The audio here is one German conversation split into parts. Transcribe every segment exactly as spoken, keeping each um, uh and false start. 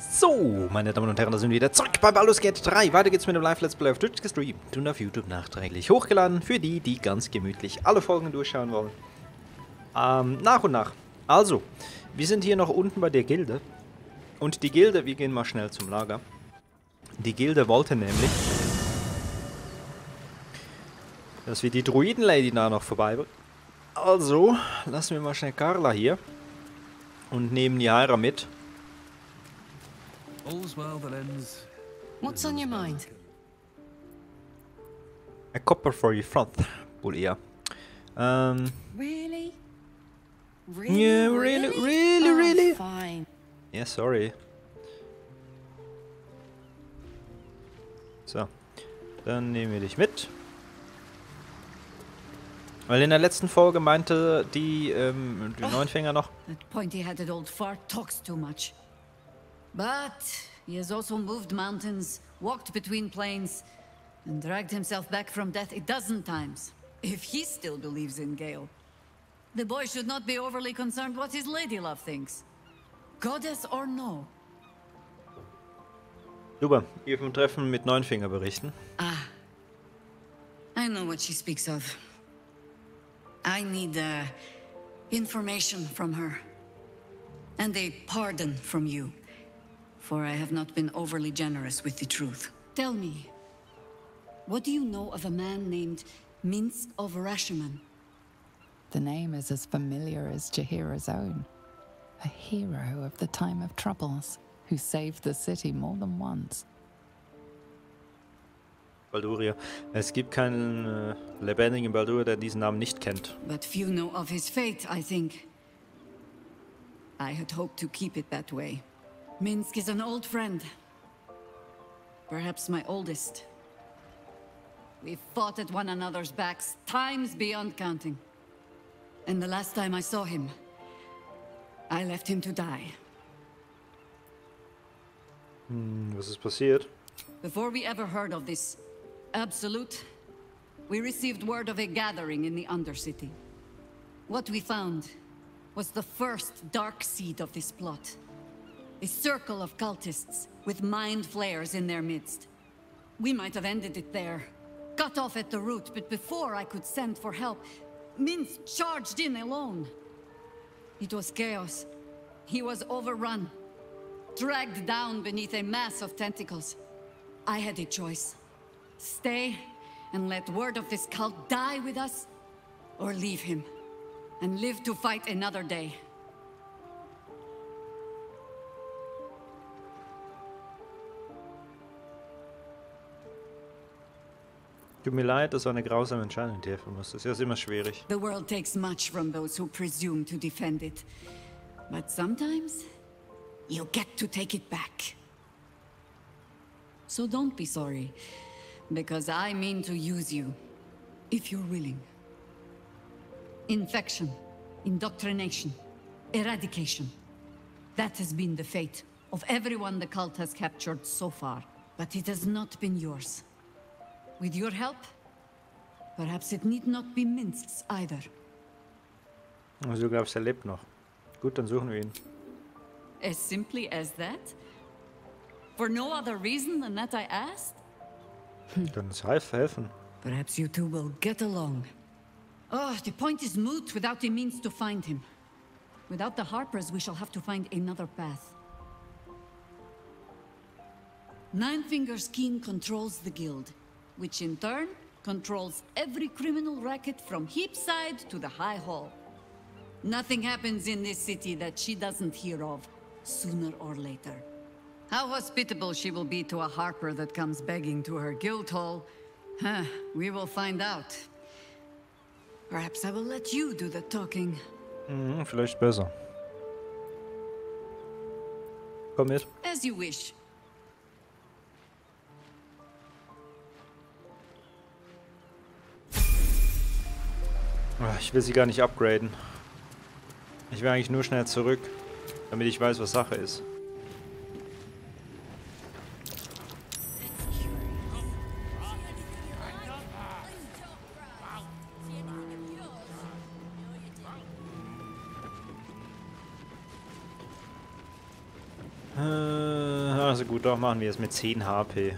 So, meine Damen und Herren, da sind wir wieder zurück bei Baldur's Gate drei. Weiter geht's mit dem Live-Let's Play auf Twitch gestreamt und auf YouTube nachträglich hochgeladen, für die, die ganz gemütlich alle Folgen durchschauen wollen. Ähm, nach und nach. Also, wir sind hier noch unten bei der Gilde. Und die Gilde, wir gehen mal schnell zum Lager. Die Gilde wollte nämlich, dass wir die Druiden-Lady da noch vorbeibringen. Also, lassen wir mal schnell Carla hier und nehmen die Hyra mit. All's well that ends. What's on your mind? A copper for your front, wohl eher. Ähm, Really? Really? yeah, really, really, Oh, really. fine. Ja, sorry. So, dann nehmen wir dich mit. Weil in der letzten Folge meinte die, ähm, die Neunfinger noch, That pointy-headed old fart talks too much. But he has also moved mountains, walked between plains, and dragged himself back from death a dozen times. If he still believes in Gale, the boy should not be overly concerned what his ladylove thinks. Goddess or no. super, ihr vom Treffen mit Neunfinger berichten. I know what she speaks of. I need uh, information from her. And a pardon from you. For I have not been overly generous with the truth. Tell me, what do you know of a man named Minsk of Rashomon? The name is as familiar as Jaheira's own. A hero of the time of troubles, who saved the city more than once. Balduria. Es gibt keinen äh, lebendigen Baldur, der diesen Namen nicht kennt. But few know of his fate, I think. I had hoped to keep it that way. Minsk is an old friend. Perhaps my oldest. We fought at one another's backs, times beyond counting. And the last time I saw him, I left him to die. Hm, was ist passiert? Before we ever heard of this Absolute, we received word of a gathering in the Undercity. What we found was the first dark seed of this plot. A circle of cultists with mind flayers in their midst. We might have ended it there, cut off at the root, but before I could send for help, Minsk charged in alone. It was chaos. He was overrun, dragged down beneath a mass of tentacles. I had a choice. Stay and let word of this cult die with us, or leave him and live to fight another day. Tut mir leid, das war eine grausame Entscheidung, die treffen musste. Das ist immer schwierig. The world takes much from those who presume to defend it. But sometimes, you get to take it back. So don't be sorry, because I mean to use you, if you're willing. Infection, indoctrination, eradication. That has been the fate of everyone the cult has captured so far. But it has not been yours. With your help, perhaps it need not be Minsk's either. Also du glaubst, er lebt noch. Gut, dann suchen wir ihn. As simply as that? For no other reason than that I asked? Dann uns helfen. Perhaps you two will get along. Oh, the point is moot without the means to find him. Without the Harpers, we shall have to find another path. Ninefingers Keen controls the guild, which in turn controls every criminal racket from Heapside to the High Hall. Nothing happens in this city that she doesn't hear of, sooner or later. How hospitable she will be to a Harper that comes begging to her guild hall, huh, we will find out. Perhaps I will let you do the talking. Mhm, vielleicht besser. Komm mit. As you wish. Ach, ich will sie gar nicht upgraden. Ich will eigentlich nur schnell zurück, damit ich weiß, was Sache ist. Äh Also gut, doch machen wir es mit zehn H P.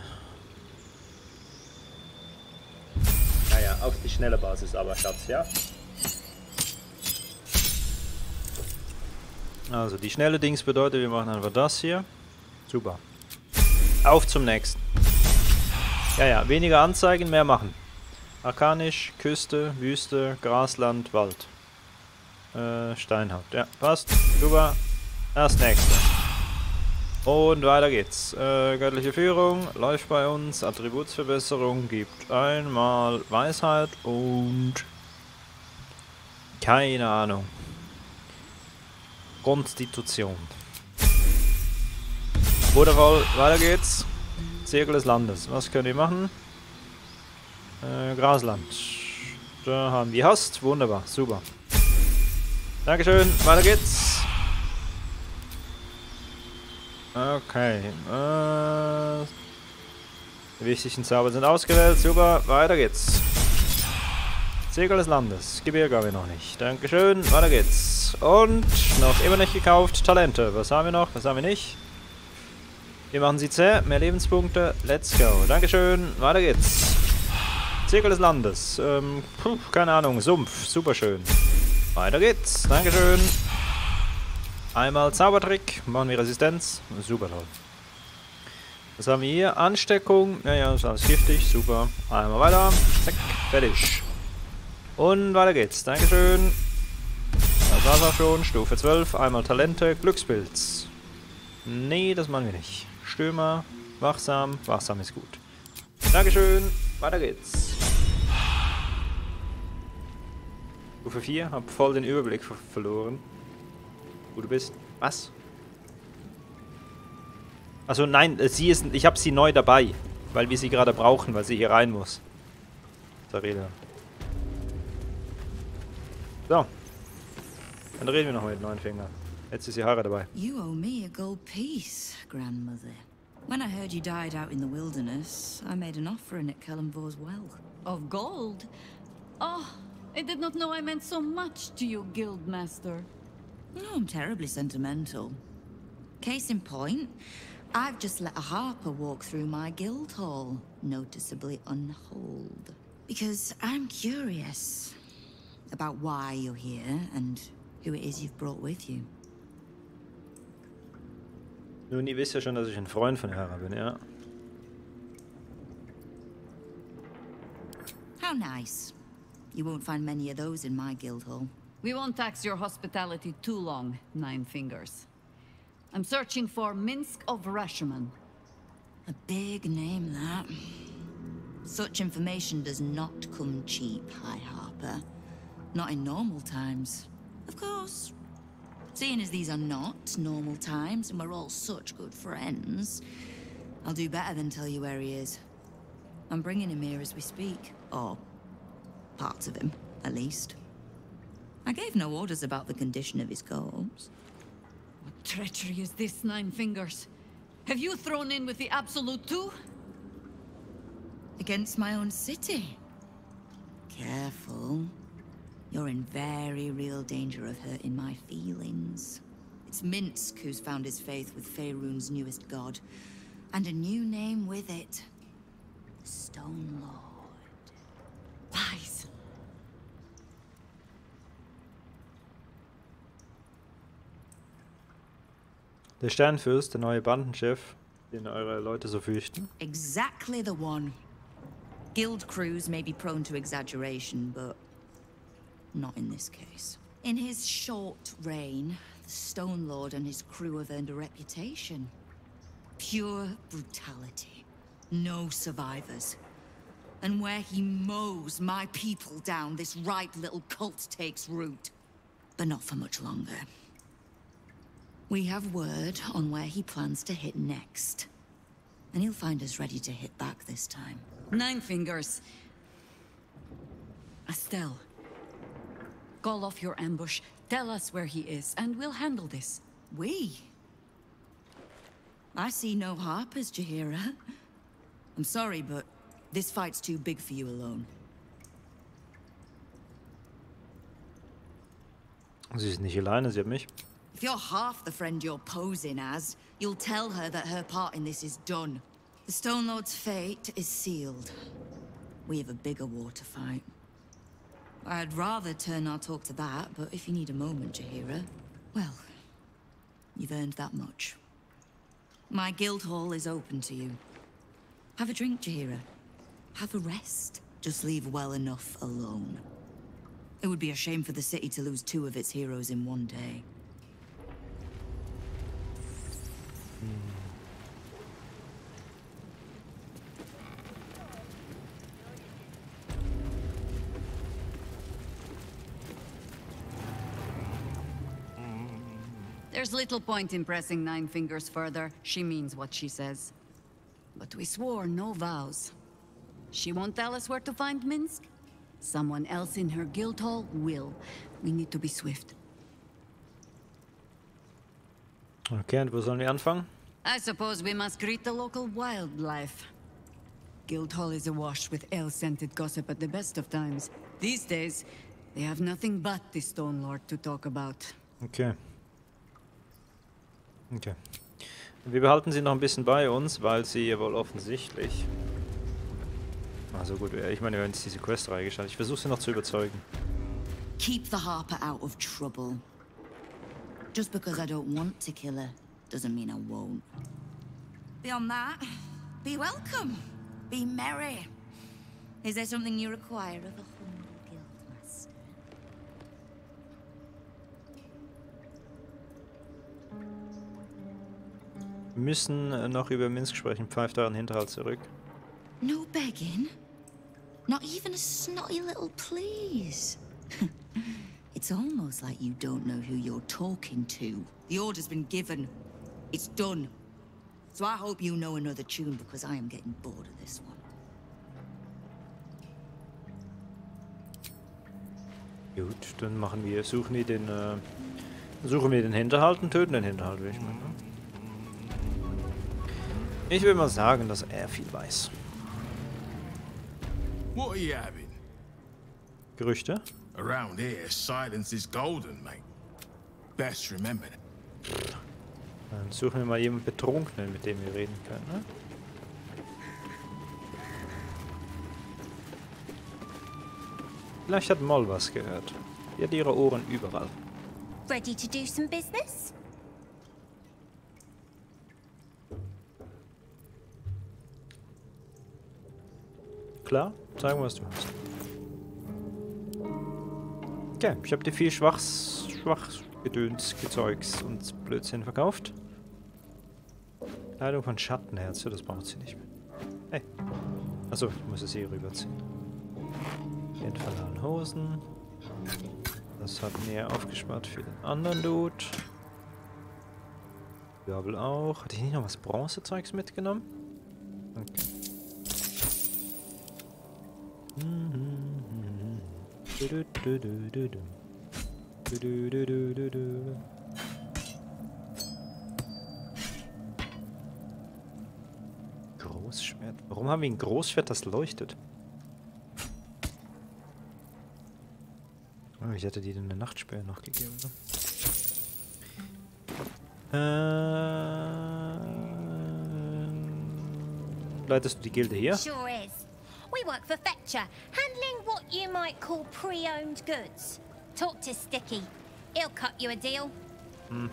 Naja, auf die schnelle Basis aber, Schatz, ja? Also die schnelle Dings bedeutet, wir machen einfach das hier. Super. Auf zum nächsten. Ja, ja, weniger anzeigen, mehr machen. Arkanisch, Küste, Wüste, Grasland, Wald. Äh, Steinhaut. Ja, passt. Super. Das nächste. Und weiter geht's. Äh, göttliche Führung läuft bei uns. Attributsverbesserung gibt einmal Weisheit und keine Ahnung. Konstitution. Wundervoll, weiter geht's. Zirkel des Landes. Was könnt ihr machen? Äh, Grasland. Da haben wir Hast. Wunderbar, super. Dankeschön, weiter geht's. Okay. Äh, die wichtigsten Zauber sind ausgewählt. Super, weiter geht's. Zirkel des Landes. Gebirge haben wir noch nicht. Dankeschön, weiter geht's. Und noch immer nicht gekauft. Talente. Was haben wir noch? Was haben wir nicht? Wir machen sie zäh. Mehr Lebenspunkte. Let's go. Dankeschön, weiter geht's. Zirkel des Landes. Ähm, puh, keine Ahnung. Sumpf. Superschön. Weiter geht's. Dankeschön. Einmal Zaubertrick. Machen wir Resistenz. Super toll. Was haben wir hier? Ansteckung. Naja, das ist alles giftig. Super. Einmal weiter. Zack. Fertig. Und weiter geht's. Dankeschön. Das war's auch schon. Stufe zwölf. Einmal Talente. Glückspilz. Nee, das machen wir nicht. Stürmer. Wachsam. Wachsam ist gut. Dankeschön. Weiter geht's. Stufe vier. Hab voll den Überblick ver verloren. Wo du bist. Was? Also nein, sie ist. Ich habe sie neu dabei. Weil wir sie gerade brauchen, weil sie hier rein muss. Sareda. So. Dann reden wir noch mit neuen Fingern. Jetzt ist die Haare dabei. You owe me a gold piece, grandmother. When I heard you died out in the wilderness, I made an offering at Kellenvor's well. Of gold? Oh, I did not know I meant so much to you, Guildmaster. No, I'm terribly sentimental. Case in point, I've just let a harper walk through my guild hall, noticeably unholed. Because I'm curious about why you're here and who it is you've brought with you. Nun, ihr wisst ja schon, dass ich ein Freund von Hera bin, ja? How nice. You won't find many of those in my guild hall. We won't tax your hospitality too long, Nine Fingers. I'm searching for Minsk of Rashomon. A big name, that. Such information does not come cheap, High Harper. Not in normal times. Of course. Seeing as these are not normal times and we're all such good friends, I'll do better than tell you where he is. I'm bringing him here as we speak. Or parts of him, at least. I gave no orders about the condition of his corpse. What treachery is this, Nine Fingers? Have you thrown in with the Absolute too? Against my own city. Careful. You're in very real danger of hurting my feelings. It's Minsk who's found his faith with Faerun's newest god. And a new name with it. The Stone Lord. Lies. Der Sternfürst, der neue Bandenchef, den eure Leute so fürchten. Exactly the one. Guild crews may be prone to exaggeration, but not in this case. In his short reign, the Stone Lord and his crew have earned a reputation. Pure brutality. No survivors. And where he mows my people down, this ripe little cult takes root. But not for much longer. We have word on where he plans to hit next. And he'll find us ready to hit back this time. Nine Fingers. Estelle. Call off your ambush, tell us where he is, and we'll handle this. We? I see no Harpers, Jaheira. I'm sorry, but this fight's too big for you alone. Sie ist nicht alleine, sie hat mich. If you're half the friend you're posing as, you'll tell her that her part in this is done. The Stone Lord's fate is sealed. We have a bigger war to fight. I'd rather turn our talk to that, but if you need a moment, Jaheira, well, you've earned that much. My guild hall is open to you. Have a drink, Jaheira. Have a rest. Just leave well enough alone. It would be a shame for the city to lose two of its heroes in one day. There's little point in pressing Nine Fingers further. She means what she says. But we swore no vows. She won't tell us where to find Minsk. Someone else in her guild hall will. We need to be swift. Okay, und wo sollen wir anfangen? I suppose we must greet the local wildlife. Guildhall is awash with ale-scented gossip at the best of times. These days, they have nothing but the Stone Lord to talk about. Okay. Okay. Wir behalten sie noch ein bisschen bei uns, weil sie ja wohl offensichtlich... Also gut, ich meine, wir haben jetzt diese Quest-Reihe gestartet. Ich versuche sie noch zu überzeugen. Keep the Harper out of trouble. Just because I don't want to kill her, doesn't mean I won't. Beyond that, be welcome. Be merry. Is there something you require of a humble guildmaster? Wir müssen äh, noch über Minsk sprechen. Pfeift euren Hinterhalt zurück. No begging? Not even a snotty little please? It's almost like you don't know who you're talking to. The order's been given. It's done. So I hope you know another tune, because I am getting bored of this one. Gut, dann machen wir, suchen wir den, äh, suchen wir den Hinterhalt und töten den Hinterhalt, will ich mal. Ich will mal sagen, dass er viel weiß. What are you having? Gerüchte? Around here, silence is golden, mate. Best remember that. Dann suchen wir mal jemanden Betrunkenen, mit dem wir reden können, ne? Vielleicht hat Moll was gehört. Die hat ihre Ohren überall. Ready to do some business? Klar, sagen wir, was du hast. Okay, ich habe dir viel Schwachs, Schwachgedöns, Gezeugs und Blödsinn verkauft. Kleidung von Schattenherz, das braucht sie nicht mehr. Hey. Achso, ich muss es hier rüberziehen. Die entfallenen Hosen. Das hatten wir aufgespart für den anderen Dude. Gabel auch. Hatte ich nicht noch was Bronzezeugs mitgenommen? Okay. Großschwert. Warum haben wir ein Großschwert, das leuchtet? Oh, ich hätte dir eine Nachtsperre noch gegeben. Ne? Äh, leitest du die Gilde hier? Sure is. We work for Fetcher, handling what you might call pre-owned goods. Talk to Sticky. He'll cut you a deal. Hm.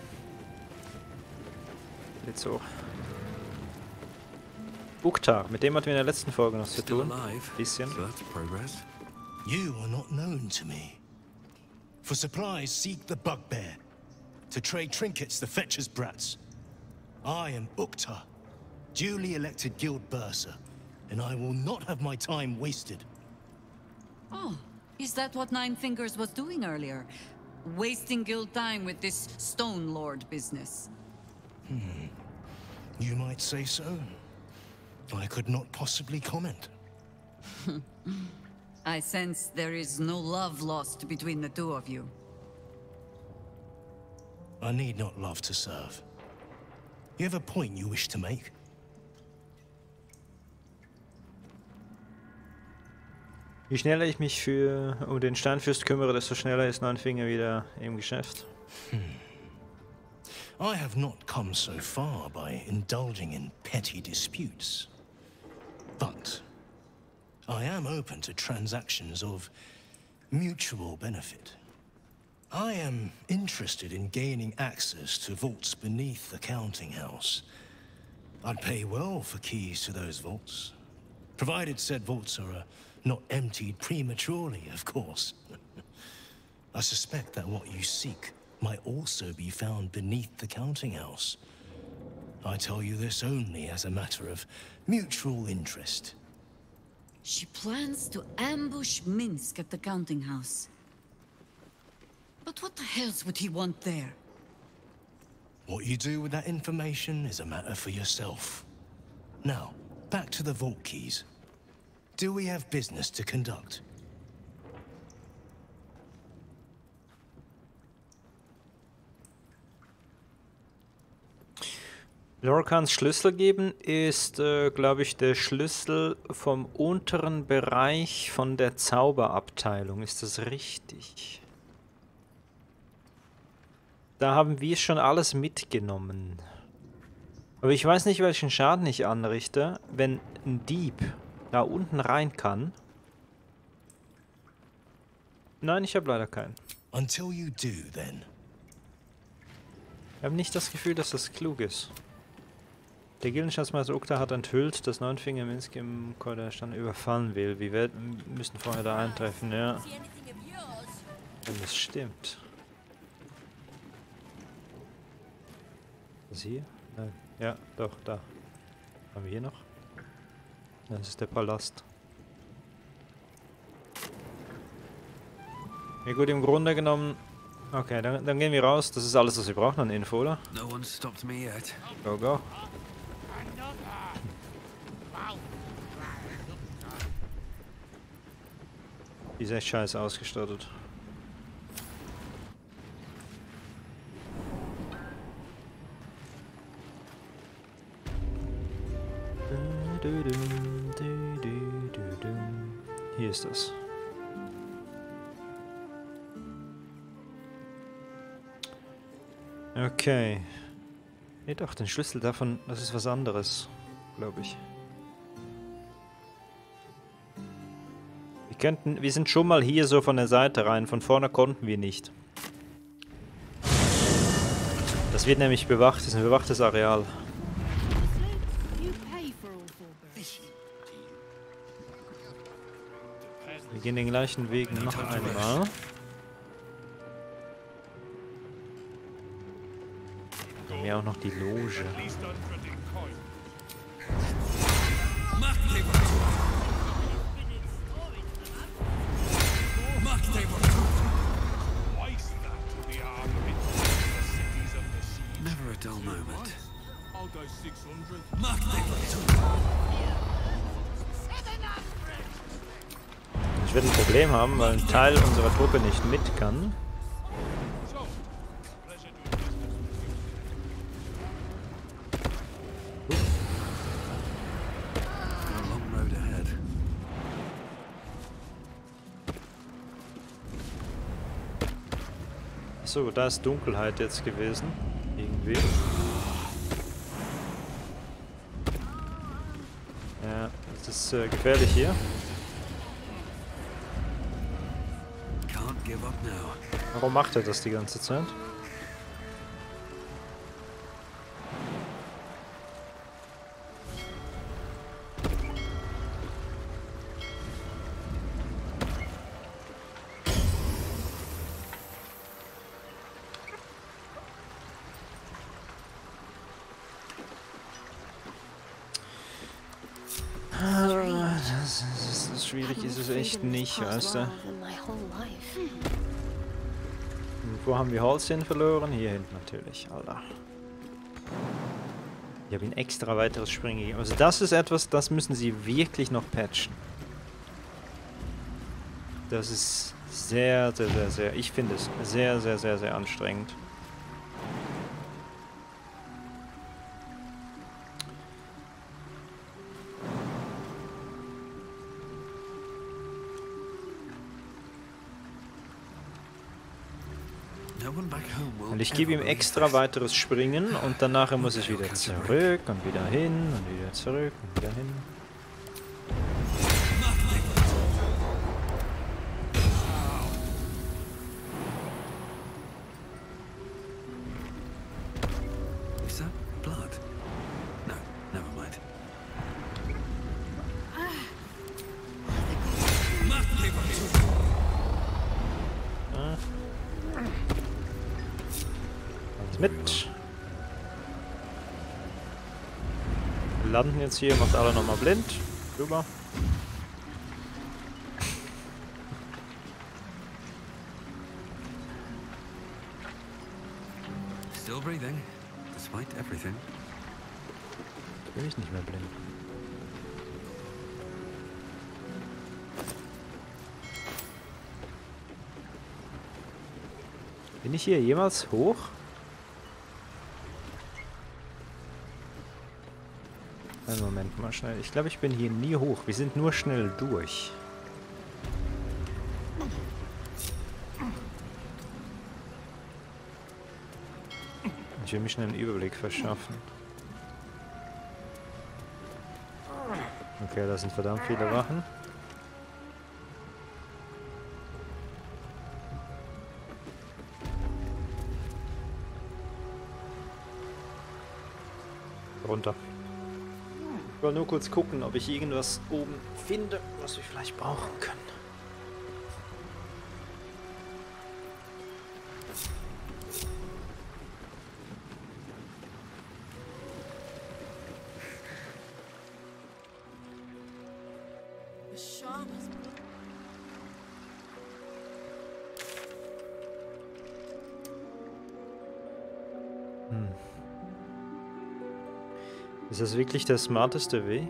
Geht so. Uktar, mit dem hatten wir in der letzten Folge noch zu tun. Bisschen. So that's progress. You are not known to me. For supplies, seek the Bugbear. To trade trinkets, the Fetcher's brats. I am Uktar, duly elected guild bursar, and I will not have my time wasted. Oh, is that what Nine Fingers was doing earlier? Wasting guild time with this Stone Lord business? Hmm. You might say so. I could not possibly comment. I sense there is no love lost between the two of you. I need not love to serve. You have a point you wish to make? Je schneller ich mich für um den Steinfürst kümmere, desto schneller ist Neunfinger wieder im Geschäft. Hm. I have not come so far by indulging in petty disputes. But I am open to transactions of mutual benefit. I am interested in gaining access to vaults beneath the counting house. I'd pay well for keys to those vaults, provided said vaults are uh, not emptied prematurely, of course. I suspect that what you seek might also be found beneath the counting house. I tell you this only as a matter of mutual interest. She plans to ambush Minsk at the counting house. But what the hells would he want there? What you do with that information is a matter for yourself. Now, back to the vault keys. Do we have business to conduct? Lorcans Schlüssel geben ist, äh, glaube ich, der Schlüssel vom unteren Bereich von der Zauberabteilung. Ist das richtig? Da haben wir schon alles mitgenommen. Aber ich weiß nicht, welchen Schaden ich anrichte, wenn ein Dieb da unten rein kann. Nein, ich habe leider keinen. Until you do, then. Ich habe nicht das Gefühl, dass das klug ist. Der Gildenschatzmeister Ukta hat enthüllt, dass Neunfinger Minsk im Korderstand überfallen will. Wir werden, müssen vorher da eintreffen, ja. Wenn das stimmt. Das hier? Nein. Ja, doch, da. Haben wir hier noch? Das ist der Palast. Ja gut, im Grunde genommen... Okay, dann, dann gehen wir raus. Das ist alles, was wir brauchen an Info, oder? No one stopped me yet. Go, go. Die ist echt scheiße ausgestattet. Hier ist das. Okay. Nee, doch, den Schlüssel davon, das ist was anderes, glaube ich. Wir könnten, wir sind schon mal hier so von der Seite rein, von vorne konnten wir nicht. Das wird nämlich bewacht, das ist ein bewachtes Areal. Wir gehen den gleichen Weg noch einmal. Wir haben ja auch noch die Loge. Never a dull moment. Ich werde ein Problem haben, weil ein Teil unserer Truppe nicht mit kann. So, da ist Dunkelheit jetzt gewesen. Irgendwie. Ja, das ist äh, gefährlich hier. Warum macht er das die ganze Zeit? Das ist, das ist schwierig, ist es echt nicht, weißt du? Wo haben wir Holz hin verloren? Hier hinten natürlich, Alter. Ich habe ihm extra weiteres Springen gegeben. Also das ist etwas, das müssen sie wirklich noch patchen. Das ist sehr, sehr, sehr, sehr, ich finde es sehr, sehr, sehr, sehr anstrengend. Und ich gebe ihm extra weiteres Springen und danach muss ich wieder zurück und wieder hin und wieder zurück und wieder hin. Is that blood? No, never mind. Ah. Alles mit. Wir landen jetzt hier, macht alle nochmal blind. Rüber. Still breathing, despite everything. Bin ich nicht mehr blind. Bin ich hier jemals hoch? Einen Moment mal schnell. Ich glaube, ich bin hier nie hoch. Wir sind nur schnell durch. Ich will mir schnell einen Überblick verschaffen. Okay, da sind verdammt viele Wachen. Runter. Ich wollte nur kurz gucken, ob ich irgendwas oben finde, was wir vielleicht brauchen können. Hm. Ist das wirklich der smarteste Weg?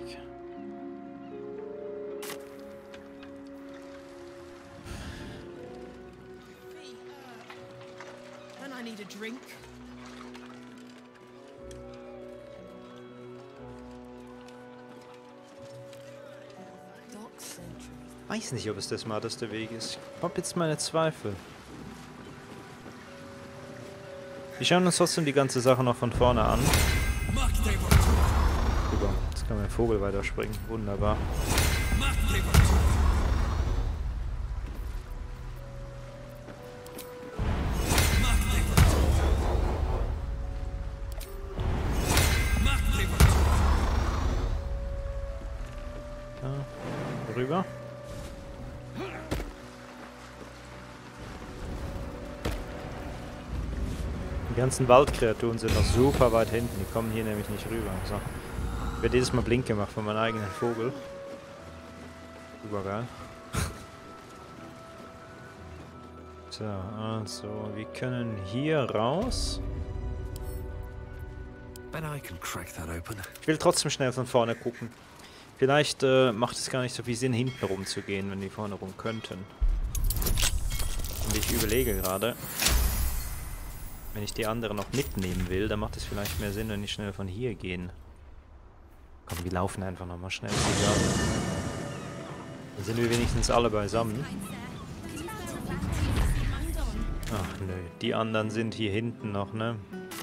Ich weiß nicht, ob es der smarteste Weg ist. Ich habe jetzt meine Zweifel. Wir schauen uns trotzdem die ganze Sache noch von vorne an. Super, jetzt kann mein Vogel weiterspringen. Wunderbar. Ja, rüber. Die ganzen Waldkreaturen sind noch super weit hinten, die kommen hier nämlich nicht rüber. So. Ich werde jedes Mal blind gemacht von meinem eigenen Vogel. Super geil. So, also, wir können hier raus. Ich will trotzdem schnell von vorne gucken. Vielleicht äh, macht es gar nicht so viel Sinn, hinten rum zu gehen, wenn wir vorne rum könnten. Und ich überlege gerade, wenn ich die anderen noch mitnehmen will, dann macht es vielleicht mehr Sinn, wenn ich schnell von hier gehen. Komm, wir laufen einfach nochmal schnell zusammen. Dann sind wir wenigstens alle beisammen. Ach nö, die anderen sind hier hinten noch, ne?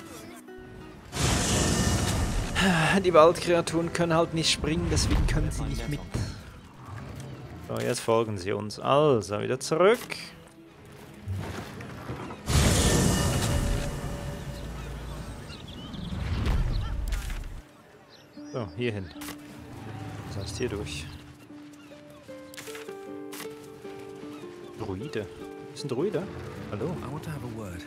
Die Waldkreaturen können halt nicht springen, deswegen können sie nicht mit. So, jetzt folgen sie uns. Also, wieder zurück. So, hier hin. Das heißt hier durch. Druide. Ist ein Druide? Hallo? I want to have a word.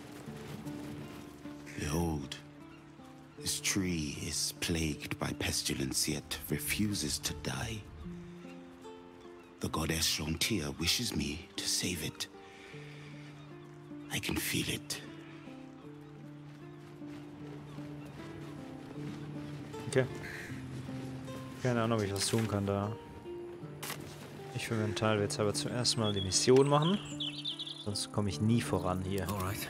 Behold, this tree is plagued by pestilence yet refuses to die. The goddess Shontia wishes me to save it. I can feel it. Okay. Keine Ahnung, ob ich was tun kann da. Ich für meinen Teil werde jetzt aber zuerst mal die Mission machen. Sonst komme ich nie voran hier.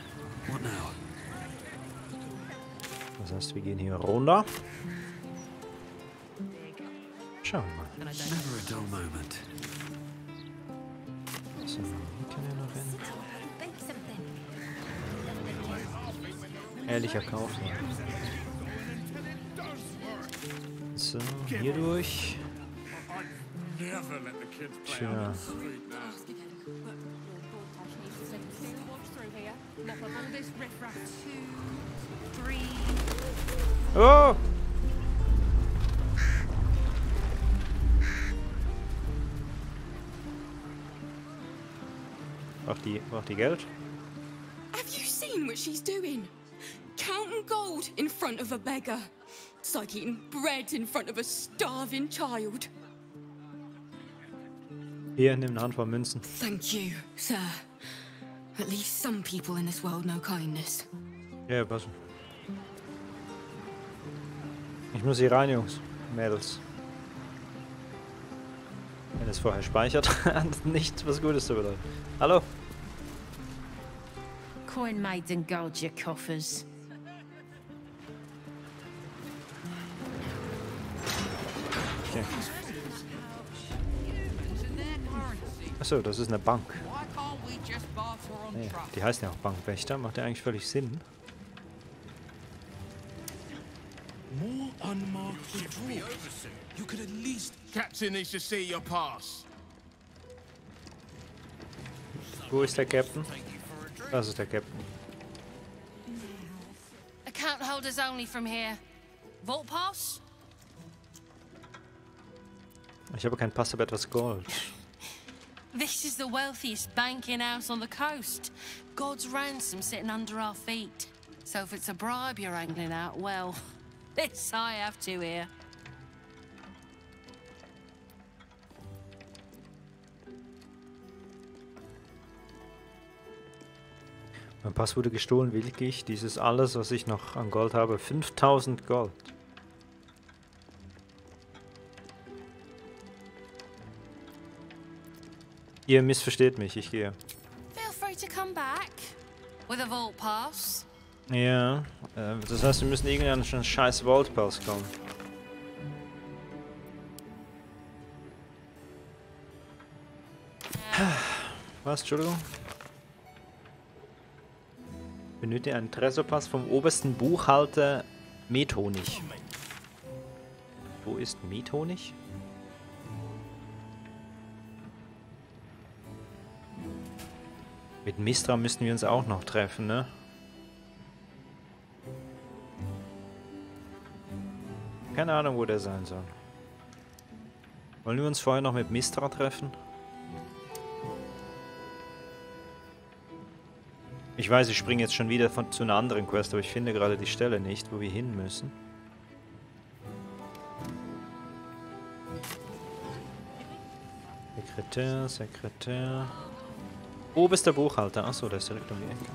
Das heißt, wir gehen hier runter. Schauen wir mal. So, hier können wir noch hin. Ehrlicher Kaufmann. So, hier durch. Tja. Oh! Braucht die, braucht die Geld? Have you seen what she's doing? Counting gold in front of a beggar. It's like eating bread in front of a starving child. Hier, nimm eine Handvoll Münzen. Thank you, sir. At least some people in this world know kindness. Ja, passen. Ich muss hier rein, Jungs. Mädels. Wenn es vorher speichert, hat nichts was Gutes zu bedeuten. Hallo? Coin maids and guard your coffers. Okay. Achso, das ist eine Bank. Nee, die heißt ja auch Bankwächter. Macht ja eigentlich völlig Sinn. More unmarked withdrawal. You could at least... Captain needs to see your pass. Wo ist der Captain? Das ist der Captain. Account holders only from here. Vault pass? Ich habe keinen Pass, aber etwas Gold. This is the wealthiest banking house on the coast. God's ransom sitting under our feet. So if it's a bribe you're angling out, well, this I have to hear. Mein Pass wurde gestohlen, willkürlich. Dies ist alles, was ich noch an Gold habe. fünftausend Gold. Ihr missversteht mich, ich gehe. Feel free to come back with a vault pass. Ja, äh, das heißt, wir müssen irgendwann schon scheiß Vault Pass kommen. Was, Entschuldigung? Benötige einen Tresorpass vom obersten Buchhalter Methonig. Wo ist Methonig? Mit Mistra müssten wir uns auch noch treffen, ne? Keine Ahnung, wo der sein soll. Wollen wir uns vorher noch mit Mistra treffen? Ich weiß, ich springe jetzt schon wieder von, zu einer anderen Quest, aber ich finde gerade die Stelle nicht, wo wir hin müssen. Sekretär, Sekretär... Oberster Buchhalter. Achso, der ist direkt um die Ecke.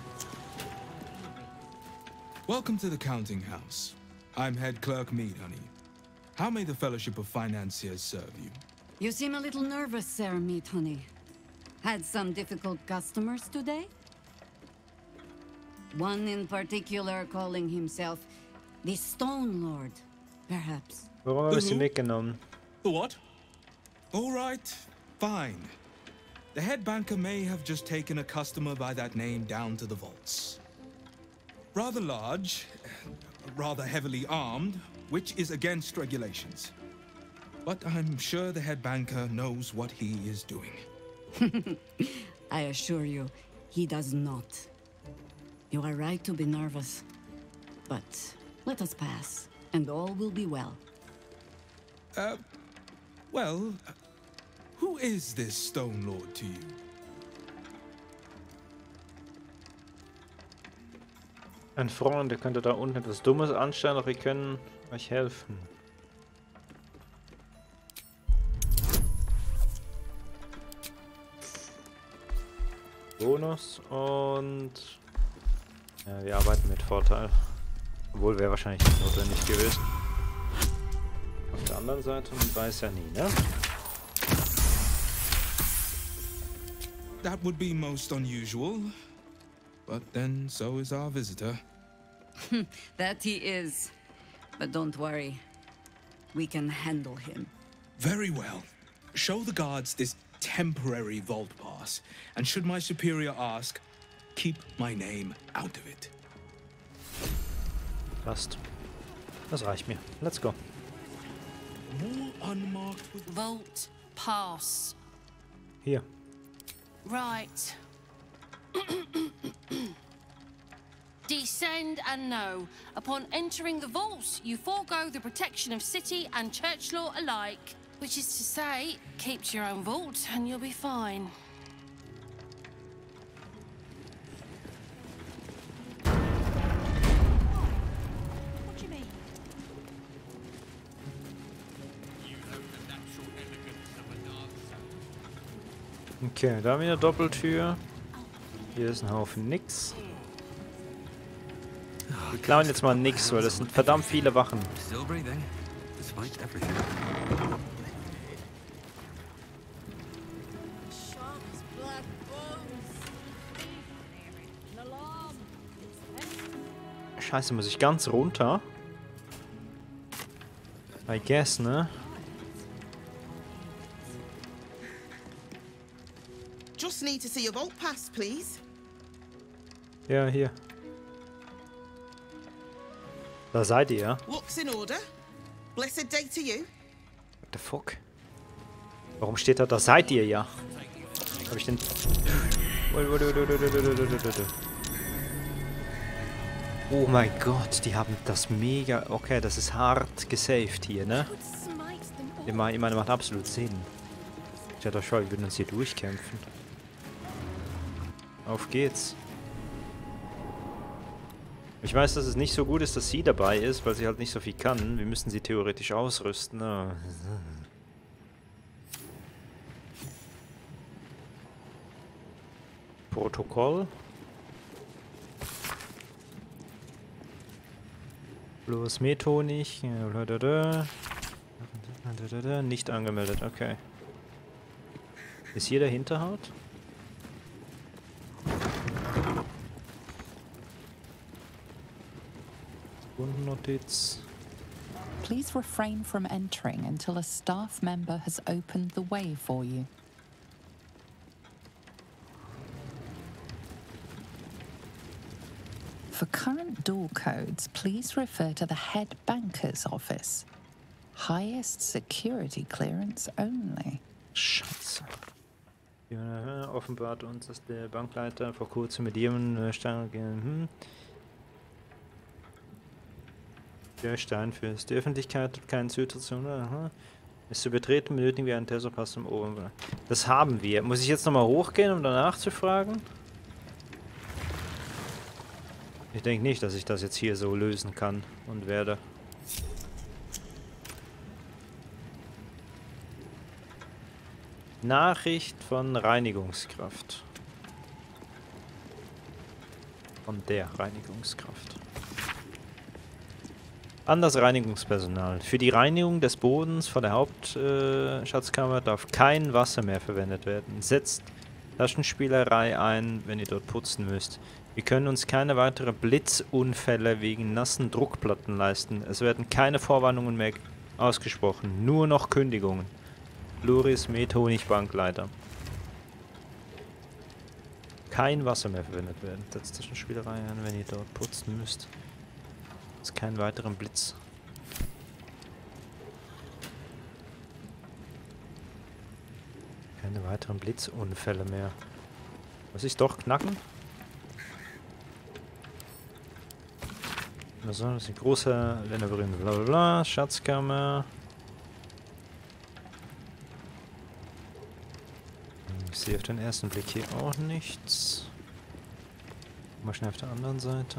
Welcome to the counting house. I'm head clerk Mead, honey. How may the Fellowship of Financiers serve you? You seem a little nervous, Sir Meat Honey. Had some difficult customers today? One in particular calling himself the Stone Lord, perhaps. Warum haben wir sie mitgenommen? The what? All right, fine. The head banker may have just taken a customer by that name down to the vaults. Rather large, rather heavily armed, which is against regulations. But I'm sure the head banker knows what he is doing. I assure you, he does not. You are right to be nervous. But let us pass, and all will be well. Uh, well, who is this Stone Lord to you? Ein Freund, der könnte da unten etwas Dummes anstellen, doch wir können euch helfen. Bonus und... Ja, wir arbeiten mit Vorteil. Obwohl, wäre wahrscheinlich nicht notwendig gewesen. Auf der anderen Seite, man weiß ja nie, ne? That would be most unusual. But then, so is our visitor. That he is. But don't worry. We can handle him. Very well. Show the guards this temporary vault pass. And should my superior ask, keep my name out of it. Passt. Das reicht mir. Let's go. Vault pass. Hier. Right. Descend and know. Upon entering the vaults, you forego the protection of city and church law alike. Which is to say, keep to your own vault and you'll be fine. What do you mean? Okay, da wieder Doppeltür. Hier ist ein Haufen nix. Wir klauen jetzt mal nix, weil das sind verdammt viele Wachen. Still breathing, despite everything. Scheiße, muss ich ganz runter? I guess, ne? Just need to see your vault pass, please. Ja, hier. Da seid ihr. Looks in order. Blessed day to you. What the fuck? Warum steht da, da seid ihr ja? Hab ich den... Oh mein Gott, die haben das mega... Okay, das ist hart gesaved hier, ne? Ich meine, ich meine, macht absolut Sinn. Ich hatte schon, wir würden uns hier durchkämpfen. Auf geht's. Ich weiß, dass es nicht so gut ist, dass sie dabei ist, weil sie halt nicht so viel kann. Wir müssen sie theoretisch ausrüsten. Oh. Protokoll. Bloß Methonig. Nicht angemeldet, okay. Ist hier der Hinterhalt? Notiz. Please refrain from entering until a staff member has opened the way for you. For current door codes, please refer to the head banker's office. Highest security clearance only. Scheiße. Ja, offenbart uns, dass der Bankleiter vor kurzem mit jemandem stand. Hm. Der Steinfürst. Die Öffentlichkeit hat keinen Zutritt zu. Es zu betreten, benötigen wir einen Tesopass zum Oben. Das haben wir. Muss ich jetzt nochmal hochgehen, um danach zu fragen? Ich denke nicht, dass ich das jetzt hier so lösen kann und werde. Nachricht von Reinigungskraft. Von der Reinigungskraft. An das Reinigungspersonal. Für die Reinigung des Bodens vor der Hauptschatzkammer äh, darf kein Wasser mehr verwendet werden. Setzt Taschenspielerei ein, wenn ihr dort putzen müsst. Wir können uns keine weiteren Blitzunfälle wegen nassen Druckplatten leisten. Es werden keine Vorwarnungen mehr ausgesprochen, nur noch Kündigungen. Loris Methonig Bankleiter. Kein Wasser mehr verwendet werden. Setzt Taschenspielerei ein, wenn ihr dort putzen müsst. Es ist kein weiteren Blitz. Keine weiteren Blitzunfälle mehr. Muss ich doch knacken? Also, das ist ein großer Länderberühmte, bla bla bla, Schatzkammer. Ich sehe auf den ersten Blick hier auch nichts. Mal schnell auf der anderen Seite.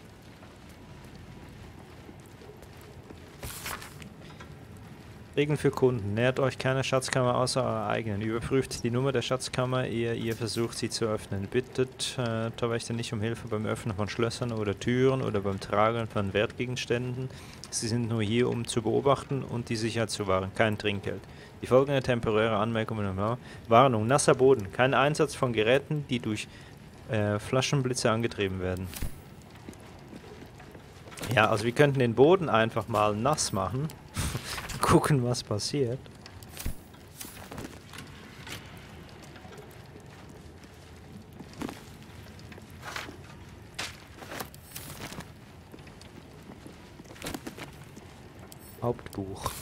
Regeln für Kunden. Nähert euch keine Schatzkammer außer eurer eigenen. Überprüft die Nummer der Schatzkammer, ehe ihr versucht, sie zu öffnen. Bittet äh, Torwächter nicht um Hilfe beim Öffnen von Schlössern oder Türen oder beim Tragen von Wertgegenständen. Sie sind nur hier, um zu beobachten und die Sicherheit zu wahren. Kein Trinkgeld. Die folgende temporäre Anmerkung: Warnung, nasser Boden. Kein Einsatz von Geräten, die durch äh, Flaschenblitze angetrieben werden. Ja, also wir könnten den Boden einfach mal nass machen. Gucken, was passiert. Hauptbuch.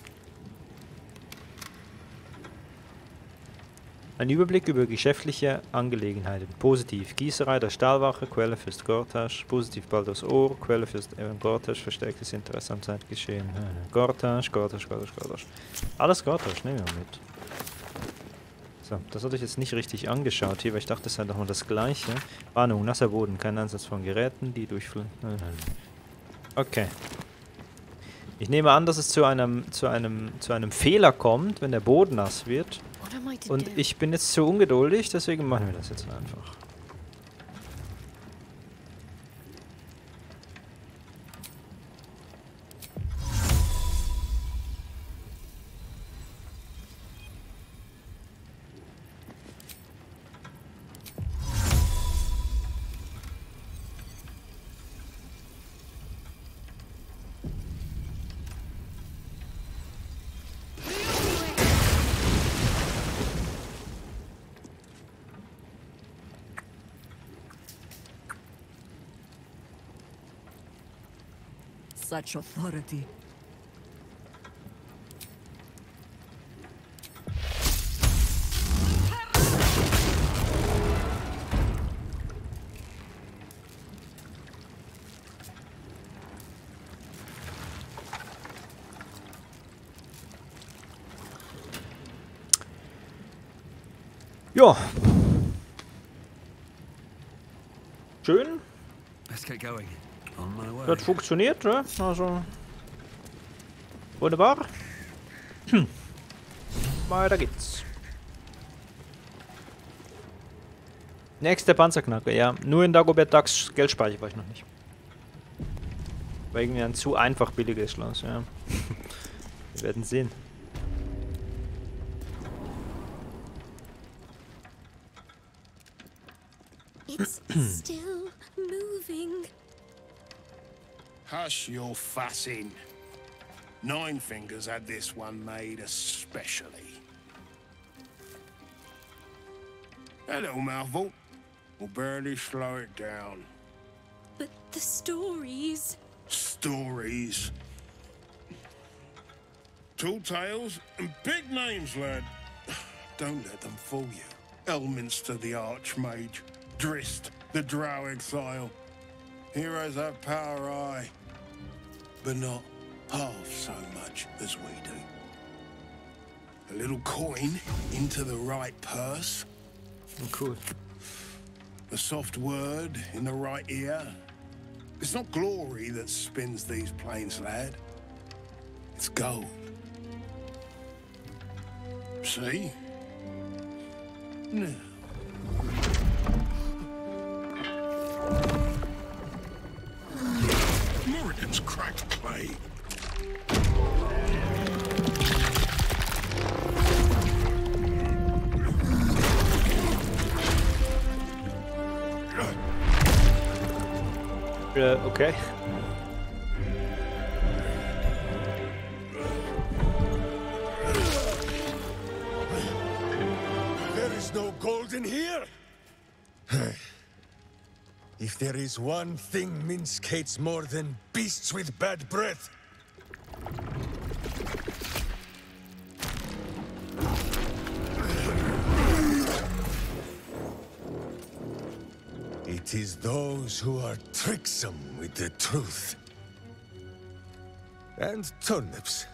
Ein Überblick über geschäftliche Angelegenheiten. Positiv. Gießerei der Stahlwache, Quelle Fürst Gortasch. Positiv Baldur's Ohr, Quelle Fürst Evan Gortasch, verstärktes Interesse am Zeitgeschehen. Gortasch, Gortasch, Gortasch, Gortasch. Alles Gortasch, nehmen wir mit. So, das hatte ich jetzt nicht richtig angeschaut hier, weil ich dachte, das sei doch mal das Gleiche. Warnung, nasser Boden, kein Einsatz von Geräten, die durchfließen. Okay. Ich nehme an, dass es zu einem, zu einem, zu einem Fehler kommt, wenn der Boden nass wird. Und ich bin jetzt zu ungeduldig, deswegen machen wir das jetzt einfach. Such authority. Ja. Schön. Let's get going. On my way. Das funktioniert, ne? Also. Wunderbar. Hm. Weiter geht's. Nächster Panzerknacker, ja. Nur in Dagobert Ducks Geldspeicher war ich noch nicht. War irgendwie ein zu einfach billiges Schloss, ja. Wir werden sehen. It's still moving. Hush your fussing. Nine Fingers had this one made especially. That little mouthful will barely slow it down. But the stories... Stories. Tall tales and big names, lad. Don't let them fool you. Elminster the Archmage. Drist the Drow Exile. Heroes have power, aye, but not half so much as we do. A little coin into the right purse. Oh, cool. A soft word in the right ear. It's not glory that spins these plains, lad. It's gold. See? Now. Morrigan's cracked clay. Uh, okay. There is no gold in here. If there is one thing Minsk hates more than beasts with bad breath, it is those who are tricksome with the truth. And turnips.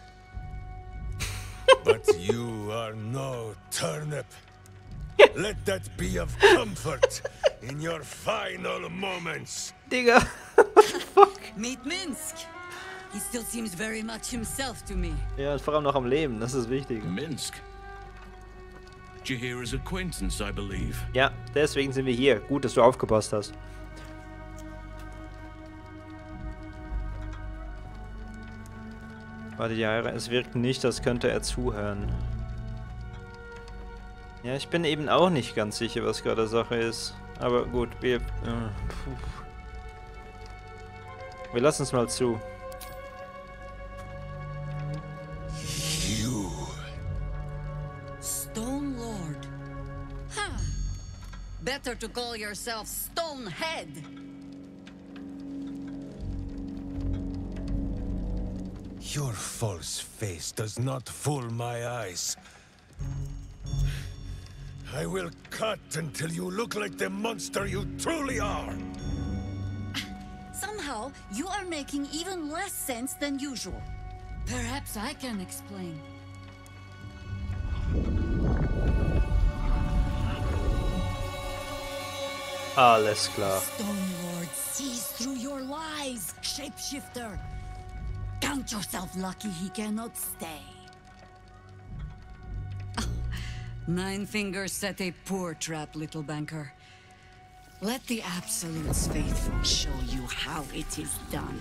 But you are no turnip. Let that be of comfort in your final moments. Digga. Fuck. Meet Minsk. He still seems very much himself to me. Ja, vor allem noch am Leben, das ist wichtig. Minsk. Jaheira's acquaintance, I believe. Ja, deswegen sind wir hier. Gut, dass du aufgepasst hast. Warte, Jaheira, es wirkt nicht, als könnte er zuhören. Ja, ich bin eben auch nicht ganz sicher, was gerade Sache ist. Aber gut, wir... Äh, wir lassen es mal zu. You. Stone Lord. Huh. Better to call yourself Stonehead. Your false face does not fool my eyes. I will cut until you look like the monster you truly are. Somehow, you are making even less sense than usual. Perhaps I can explain. Alles klar. Stone Lord sees through your lies, shapeshifter. Count yourself lucky he cannot stay. Oh, Nine Fingers set a poor trap, little banker. Let the Absolute's faithful show you how it is done.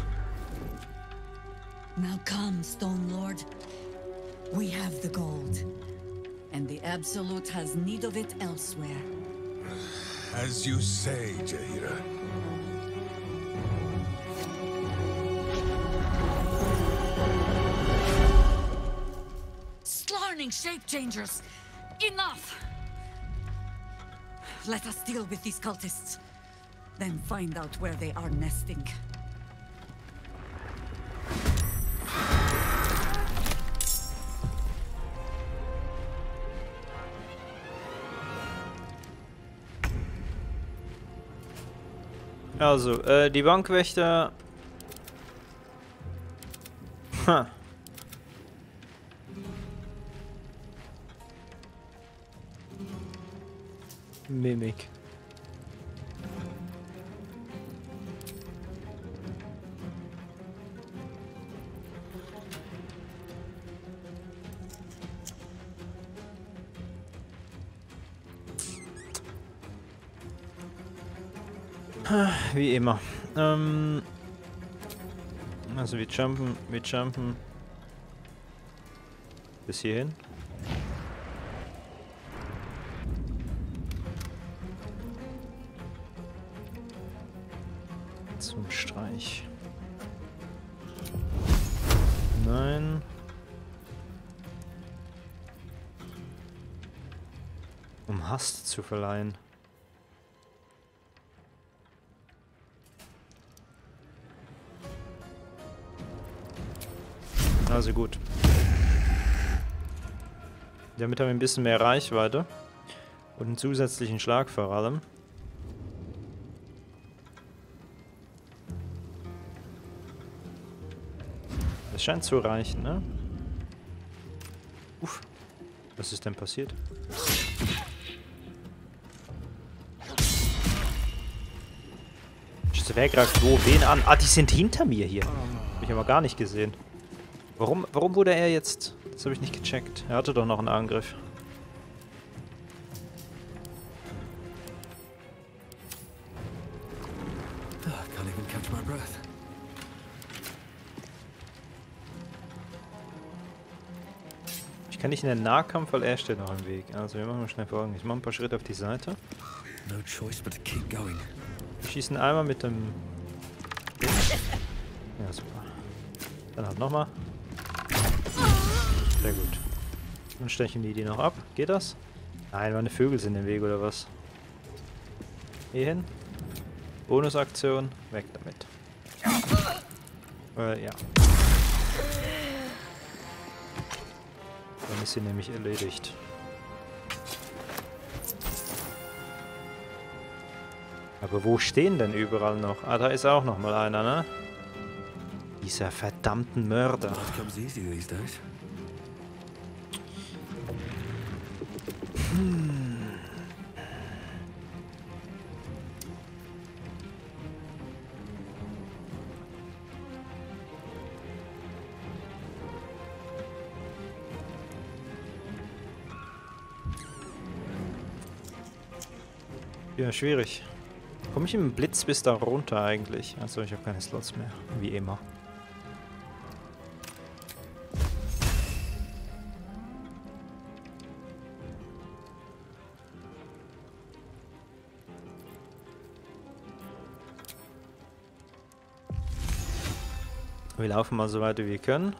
Now come, Stone Lord. We have the gold, and the Absolute has need of it elsewhere. As you say, Jaheira. Slarning shape changers! Enough! Let us deal with these cultists, then find out where they are nesting. Also, äh, die Bankwächter... Ha. Mimik. Wie immer. Ähm, also wir jumpen, wir jumpen bis hierhin. Zum Streich. Nein. Um Hast zu verleihen. Also gut. Damit haben wir ein bisschen mehr Reichweite. Und einen zusätzlichen Schlag vor allem. Das scheint zu reichen, ne? Uff. Was ist denn passiert? Wer greift wo wen an? Ah, die sind hinter mir hier. Hab ich aber gar nicht gesehen. Warum, warum wurde er jetzt... Das habe ich nicht gecheckt. Er hatte doch noch einen Angriff. Can't even catch my breath. Ich kann nicht in den Nahkampf, weil er steht noch im Weg. Also wir machen mal schnell Folgendes. Ich mache ein paar Schritte auf die Seite. No choice but to keep going. Wir schießen einmal mit dem... Ja, super. Dann halt nochmal. Sehr gut. Dann stechen die die noch ab. Geht das? Nein, meine Vögel sind im Weg oder was? Hier hin. Bonusaktion. Weg damit. Äh, ja. Dann ist sie nämlich erledigt. Aber wo stehen denn überall noch? Ah, da ist auch noch mal einer, ne? Dieser verdammten Mörder. Hm. Ja, schwierig. Komme ich im Blitz bis da runter eigentlich? Also ich habe keine Slots mehr, wie immer. Wir laufen mal so weit wie wir können.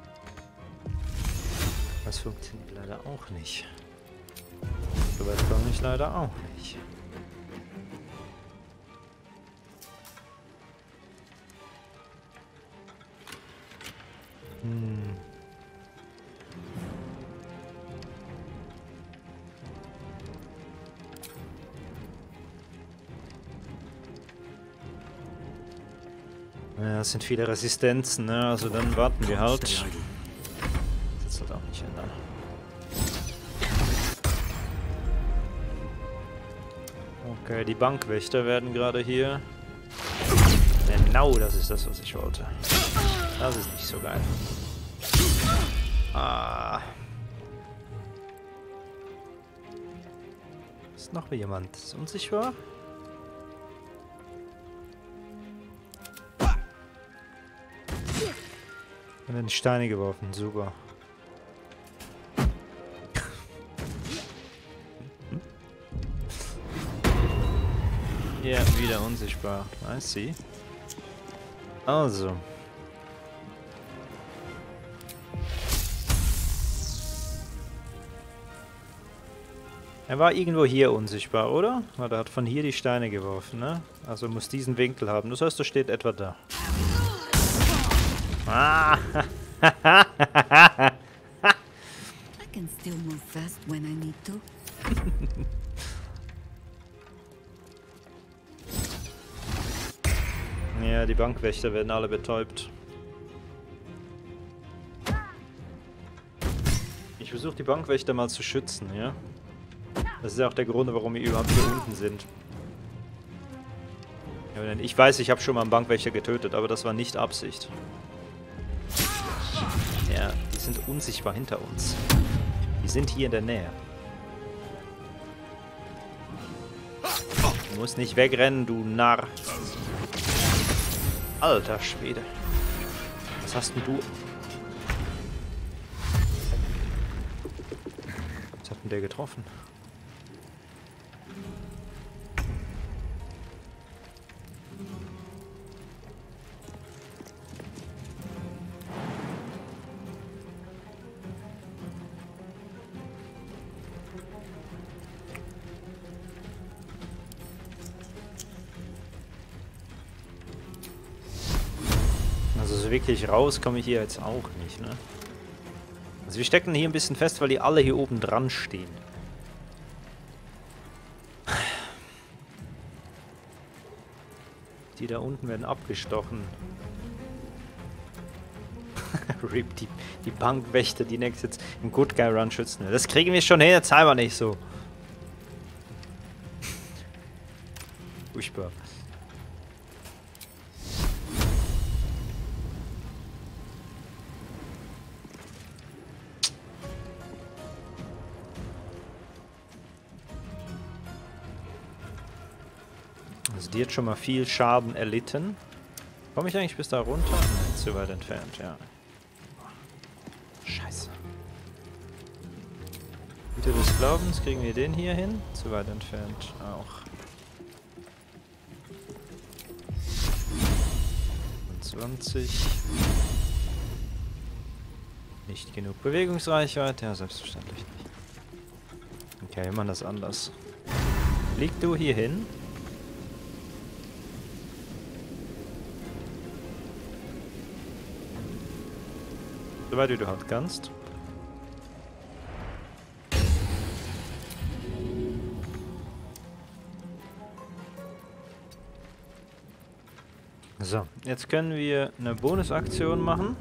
Das funktioniert leider auch nicht. So weit komme ich. ich leider auch nicht. Hm. Ja, es sind viele Resistenzen, ne? Also dann warten wir halt. Das ist halt auch nicht ändern. Okay, die Bankwächter werden gerade hier. Genau, das ist das, was ich wollte. Das ist nicht so geil. Ah. Ist noch jemand? Ist unsichtbar? Da werden Steine geworfen, super. Ja, wieder unsichtbar. I see. Also. Er war irgendwo hier unsichtbar, oder? Weil er hat von hier die Steine geworfen, ne? Also muss diesen Winkel haben. Das heißt, er steht etwa da. Ah! I can still move fast when I need to. Ja, die Bankwächter werden alle betäubt. Ich versuche die Bankwächter mal zu schützen, ja? Das ist ja auch der Grund, warum wir überhaupt hier unten sind. Ich weiß, ich habe schon mal einen Bankwächter getötet, aber das war nicht Absicht. Ja, die sind unsichtbar hinter uns. Die sind hier in der Nähe. Du musst nicht wegrennen, du Narr. Alter Schwede. Was hast denn du? Was hat denn der getroffen? Also so wirklich raus komme ich hier jetzt auch nicht, ne? Also wir stecken hier ein bisschen fest, weil die alle hier oben dran stehen. Die da unten werden abgestochen. Rip, die, die Bankwächter, die nächstes jetzt im Good Guy Run schützen. Das kriegen wir schon hin, jetzt sei mal nicht so. Furchtbar. Also die hat schon mal viel Schaden erlitten. Komme ich eigentlich bis da runter? Nein, zu weit entfernt, ja. Scheiße. Bitte des Glaubens, kriegen wir den hier hin? Zu weit entfernt auch. zwanzig. Nicht genug Bewegungsreichweite? Ja, selbstverständlich nicht. Okay, wir machen das anders. Flieg du hier hin. Soweit wie du halt kannst. So, jetzt können wir eine Bonusaktion machen.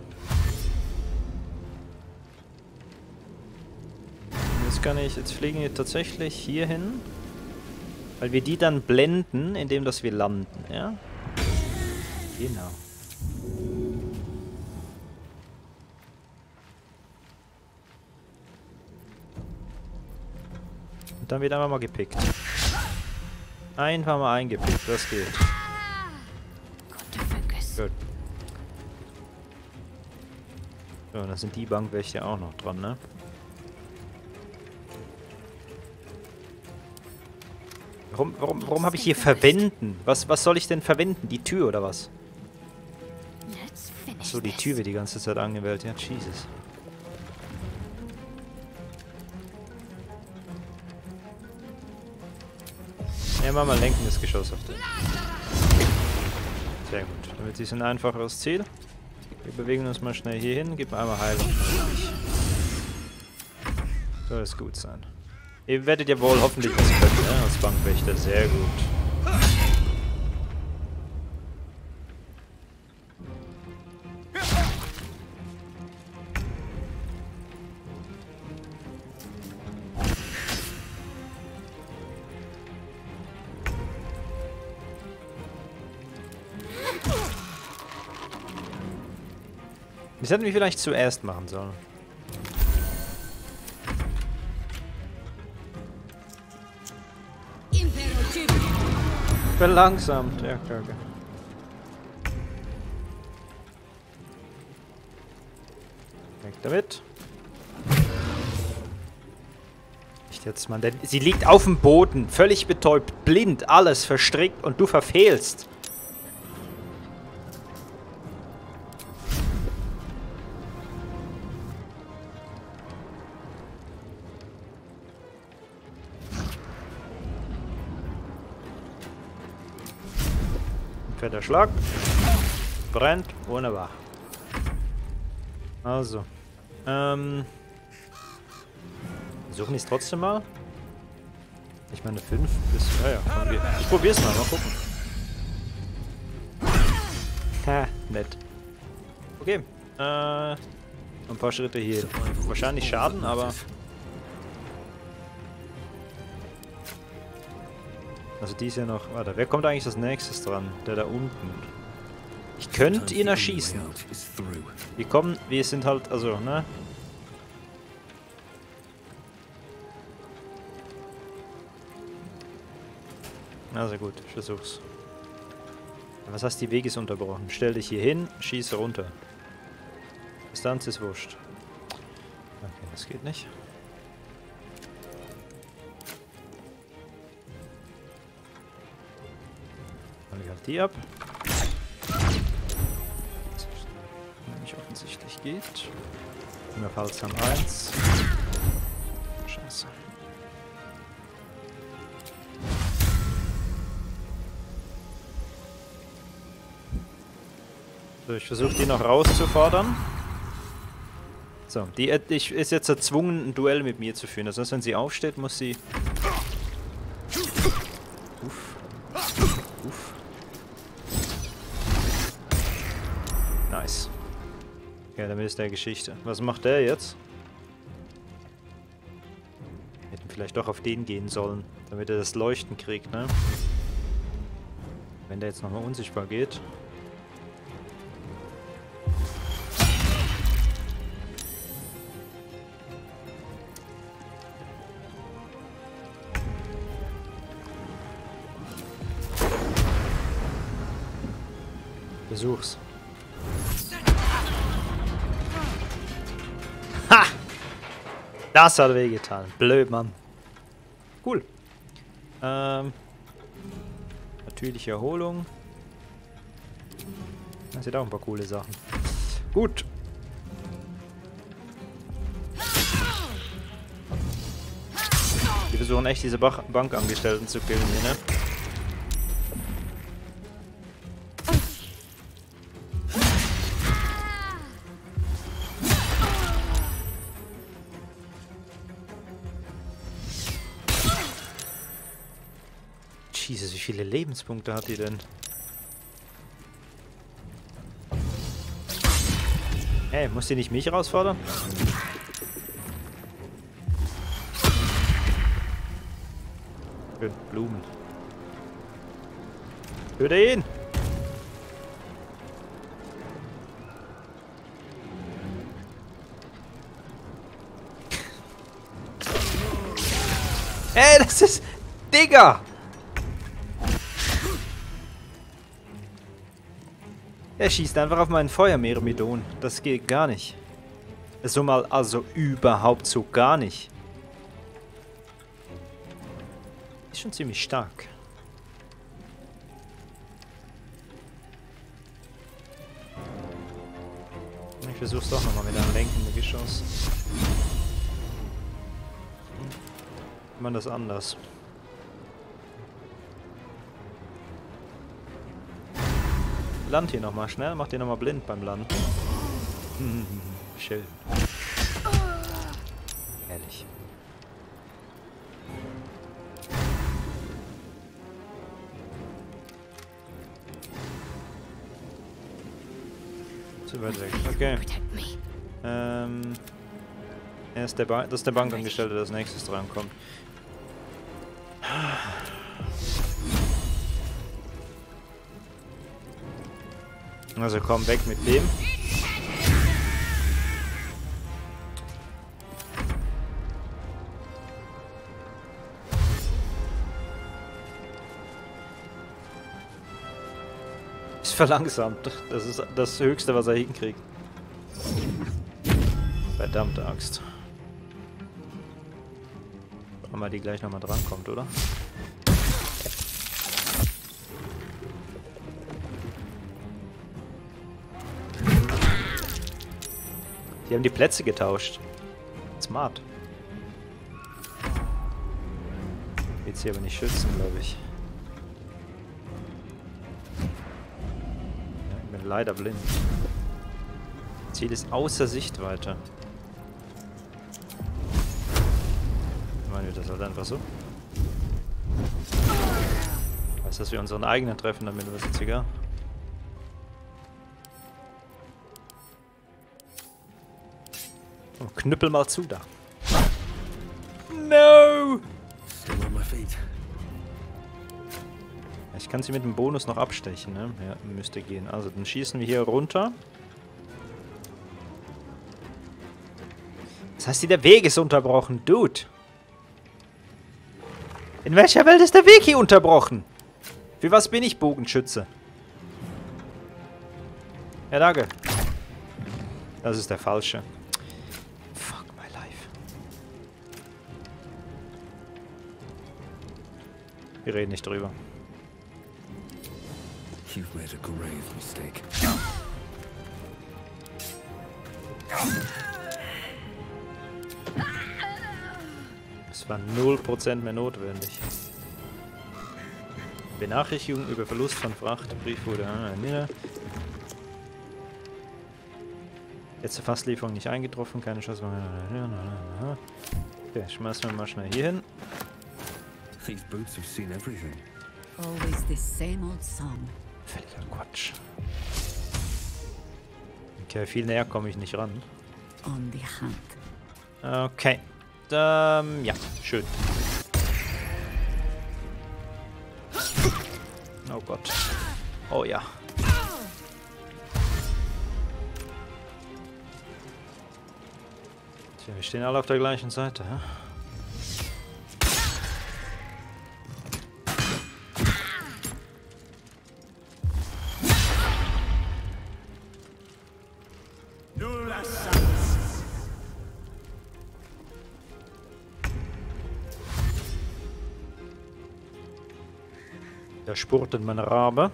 Jetzt kann ich, jetzt fliegen wir tatsächlich hier hin, weil wir die dann blenden, indem dass wir landen, ja? Genau. Und dann wird einfach mal gepickt. Einfach mal eingepickt, das geht. Gut. So, dann sind die Bankwächter auch noch dran, ne? Warum, warum, warum habe ich hier verwenden? Was, was soll ich denn verwenden? Die Tür oder was? Achso, die Tür wird die ganze Zeit angewählt. Ja, Jesus. Ja, mach mal lenkendes Geschoss auf den. Sehr gut. Damit ist ein einfacheres Ziel. Wir bewegen uns mal schnell hier hin. Gib mir einmal Heilung. Soll es gut sein. Ihr werdet ja wohl hoffentlich was können, ne? Als Bankwächter. Sehr gut. Das hätten wir vielleicht zuerst machen sollen. Verlangsamt, ja, klar, okay. Weg damit. Nicht jetzt, Mann. Denn sie liegt auf dem Boden, völlig betäubt, blind, alles verstrickt und du verfehlst. Fetter Schlag. Brennt. Wunderbar. Also. Ähm. Versuchen die es trotzdem mal. Ich meine fünf bis. Ja, ja. Komm, wir, ich probier's mal. Mal gucken. Ha, nett. Okay. Äh. Ein paar Schritte hier. Wahrscheinlich Schaden, aber. Also die ist ja noch... Warte, wer kommt eigentlich als nächstes dran? Der da unten. Ich könnte ihn erschießen. Wir kommen... Wir sind halt... Also, ne? Also gut, ich versuch's. Was heißt, die Weg ist unterbrochen? Stell dich hier hin, schieße runter. Distanz ist wurscht. Okay, das geht nicht. Die ab. Nämlich offensichtlich geht. Wir Palzam eins. Scheiße. So, ich versuche die noch rauszufordern. So, die ich, ist jetzt erzwungen, ein Duell mit mir zu führen. Das heißt, wenn sie aufsteht, muss sie... Uff. Uff. Nice. Ja, damit ist der Geschichte. Was macht der jetzt? Wir hätten vielleicht doch auf den gehen sollen, damit er das Leuchten kriegt, ne? Wenn der jetzt nochmal unsichtbar geht. Versuch's. Ha! Das hat wehgetan. Blöd, Mann. Cool. Ähm. Natürliche Erholung. Das sind auch ein paar coole Sachen. Gut. Wir versuchen echt diese Bach Bankangestellten zu killen hier, ne? Jesus, wie viele Lebenspunkte hat die denn? Hey, muss die nicht mich herausfordern? Schön, Blumen. Töte ihn! Ey, das ist... Digga! Er schießt einfach auf meinen Feuermyrmidon. Das geht gar nicht. So mal, also überhaupt so gar nicht. Ist schon ziemlich stark. Ich versuch's doch nochmal mit einem lenkenden Geschoss. Man das anders. Land hier nochmal schnell. Mach den nochmal blind beim Land. Hm, schön. Ehrlich. Zu weit weg. Okay. Ähm. Er ist der ba das ist der Bankangestellte, der als nächstes drankommt. Also komm weg mit dem. Ist verlangsamt. Das ist das Höchste, was er hinkriegt. Verdammte Axt. Ob man die gleich nochmal drankommt, oder? Die haben die Plätze getauscht. Smart. Jetzt hier aber nicht schützen, glaube ich. Ja, ich bin leider blind. Ziel ist außer Sichtweite. Meinen wir das halt einfach so? Ich weiß, dass wir unseren eigenen treffen, damit ist jetzt egal. Oh, knüppel mal zu da. No! Ich kann sie mit dem Bonus noch abstechen, ne? Ja, müsste gehen. Also, dann schießen wir hier runter. Das heißt, der Weg ist unterbrochen. Dude! In welcher Welt ist der Weg hier unterbrochen? Für was bin ich Bogenschütze? Ja, danke. Das ist der falsche. Fuck my life. Wir reden nicht drüber. You've made a grave mistake. Es war null Prozent mehr notwendig. Benachrichtigung über Verlust von Fracht. Brief wurde an. Letzte Fasslieferung nicht eingetroffen. Keine Chance. Okay, schmeißen wir mal schnell hier hin. These boots have seen everything. Always the same old song. Völliger Quatsch. Okay, viel näher komme ich nicht ran. On the hunt. Okay. Ähm, ja, schön. Oh Gott. Oh ja. Tja, wir stehen alle auf der gleichen Seite, hä? Da spurtet mein Rabe.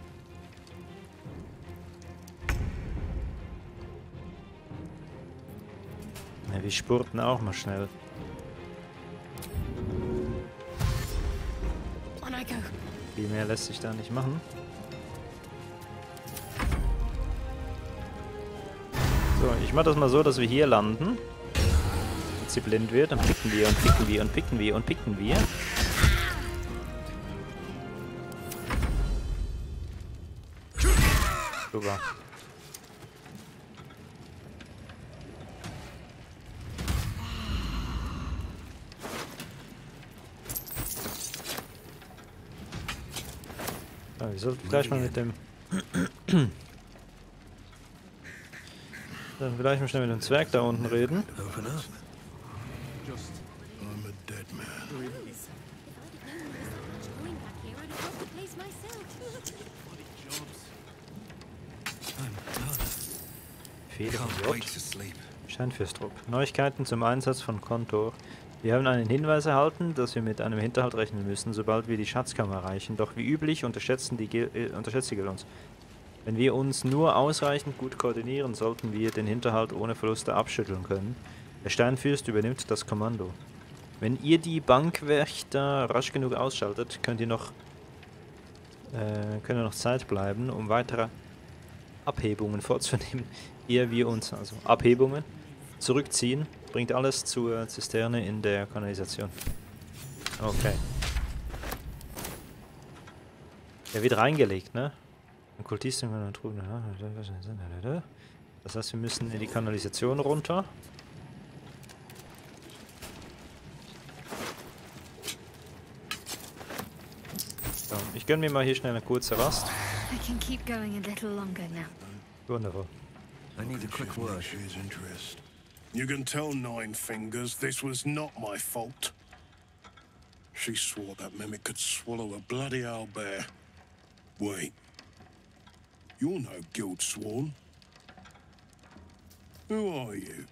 Ja, wir spurten auch mal schnell. Viel mehr lässt sich da nicht machen. So, ich mache das mal so, dass wir hier landen. Wenn sie blind wird, dann picken wir und picken wir und picken wir und picken wir. Super. Ja, wir sollten gleich mal mit dem... Dann vielleicht mal schnell mit dem Zwerg da unten reden. Fehler von J. Steinfürstrupp. Neuigkeiten zum Einsatz von Kontor. Wir haben einen Hinweis erhalten, dass wir mit einem Hinterhalt rechnen müssen, sobald wir die Schatzkammer erreichen. Doch wie üblich unterschätzen die, Gil äh, unterschätzt die Gil uns. Wenn wir uns nur ausreichend gut koordinieren, sollten wir den Hinterhalt ohne Verluste abschütteln können. Der Steinfürst übernimmt das Kommando. Wenn ihr die Bankwächter rasch genug ausschaltet, könnt ihr noch, äh, könnt ihr noch Zeit bleiben, um weitere Abhebungen vorzunehmen, ehe wir uns, also Abhebungen, zurückziehen. Bringt alles zur Zisterne in der Kanalisation. Okay. Der wird reingelegt, ne? Ein Kultisten von der Truhe. Das heißt, wir müssen in die Kanalisation runter. So, ich gönne mir mal hier schnell eine kurze Rast. I can keep going a little longer now. Wunderbar. I need a quick word. You can tell Nine Fingers this was not my fault. She swore that mimic could swallow a bloody owlbear. Wait. You're no Guildsworn. Who are you?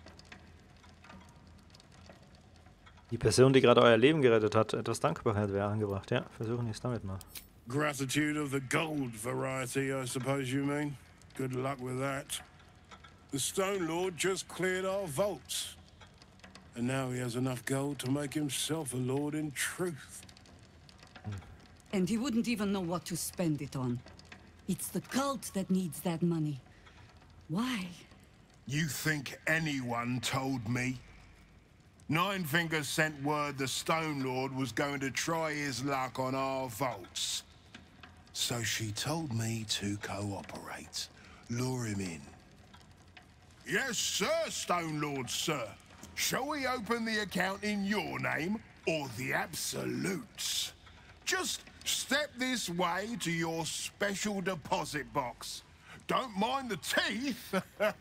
Die Person, die gerade euer Leben gerettet hat, etwas Dankbarkeit wäre angebracht. Ja, versuchen wir es damit mal. Gratitude of the gold variety, I suppose you mean. Good luck with that. The Stone Lord just cleared our vaults. And now he has enough gold to make himself a lord in truth. And he wouldn't even know what to spend it on. It's the cult that needs that money. Why? You think anyone told me? Nine Fingers sent word the Stone Lord was going to try his luck on our vaults. So she told me to cooperate. Lure him in. Yes, sir, Stone Lord, sir. Shall we open the account in your name or the Absolute's? Just step this way to your special deposit box. Don't mind the teeth.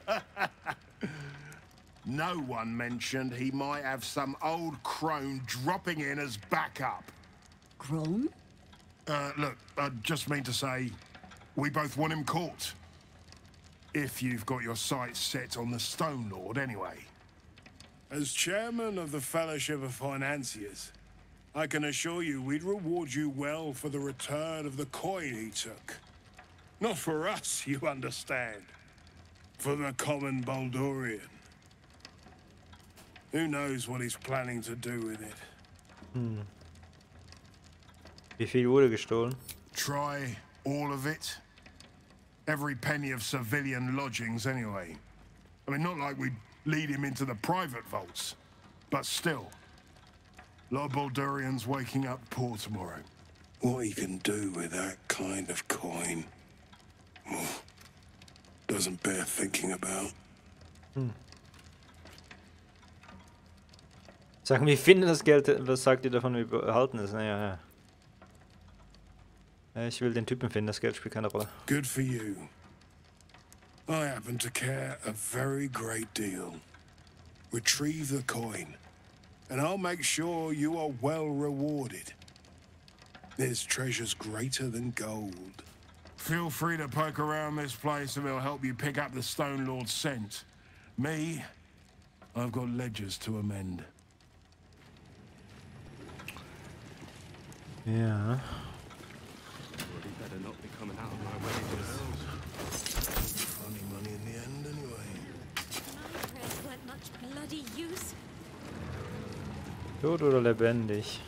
No one mentioned he might have some old crone dropping in as backup. Crone? Uh, look, I just mean to say, we both want him caught. If you've got your sights set on the Stone Lord, anyway. As chairman of the Fellowship of Financiers, I can assure you we'd reward you well for the return of the coin he took. Not for us, you understand. For the common Baldurian. Who knows what he's planning to do with it? Hm. Wie viel wurde gestohlen? Try all of it. Every penny of civilian lodgings, anyway. I mean, not like we'd lead him into the private vaults, but still. A lot of Baldurians waking up poor tomorrow. What he can do with that kind of coin oh, doesn't bear thinking about. Hm. Sagen wir, finden das Geld, was sagt ihr davon, wie behalten ist? Naja, ja. Ich will den Typen finden, das Geld spielt keine Rolle. Good for you. I happen to care a very great deal. Retrieve the coin, and I'll make sure you are well rewarded. There's treasures greater than gold. Feel free to poke around this place and it'll help you pick up the Stone Lord's scent. Me, I've got ledgers to amend. Ja. Tot oder lebendig?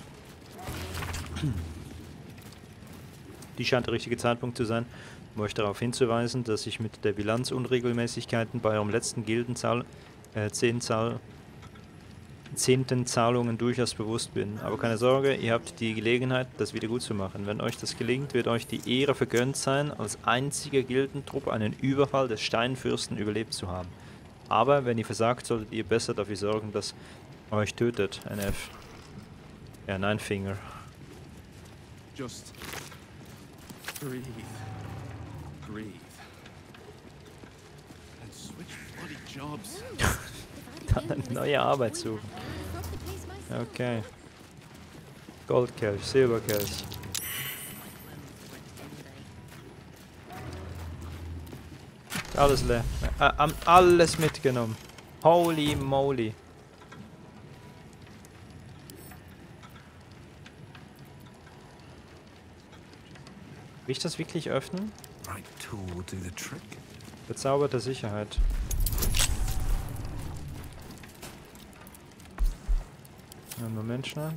Die scheint der richtige Zeitpunkt zu sein, um euch darauf hinzuweisen, dass ich mit der Bilanzunregelmäßigkeiten bei eurem letzten Gildenzahl, äh, Zehnzahl, zehnten Zahlungen durchaus bewusst bin. Aber keine Sorge, ihr habt die Gelegenheit, das wieder gut zu machen. Wenn euch das gelingt, wird euch die Ehre vergönnt sein, als einziger Gildentrupp einen Überfall des Steinfürsten überlebt zu haben. Aber wenn ihr versagt, solltet ihr besser dafür sorgen, dass euch tötet, N F. Ja, Nine Finger. Just breathe. Breathe. And switch bloody jobs. Dann eine neue Arbeit suchen. Okay. Goldkelch, Silberkelch. Alles leer. Äh, alles mitgenommen. Holy moly. Will ich das wirklich öffnen? Right tool will do the trick. Bezauberte Sicherheit. Einen Moment schnell.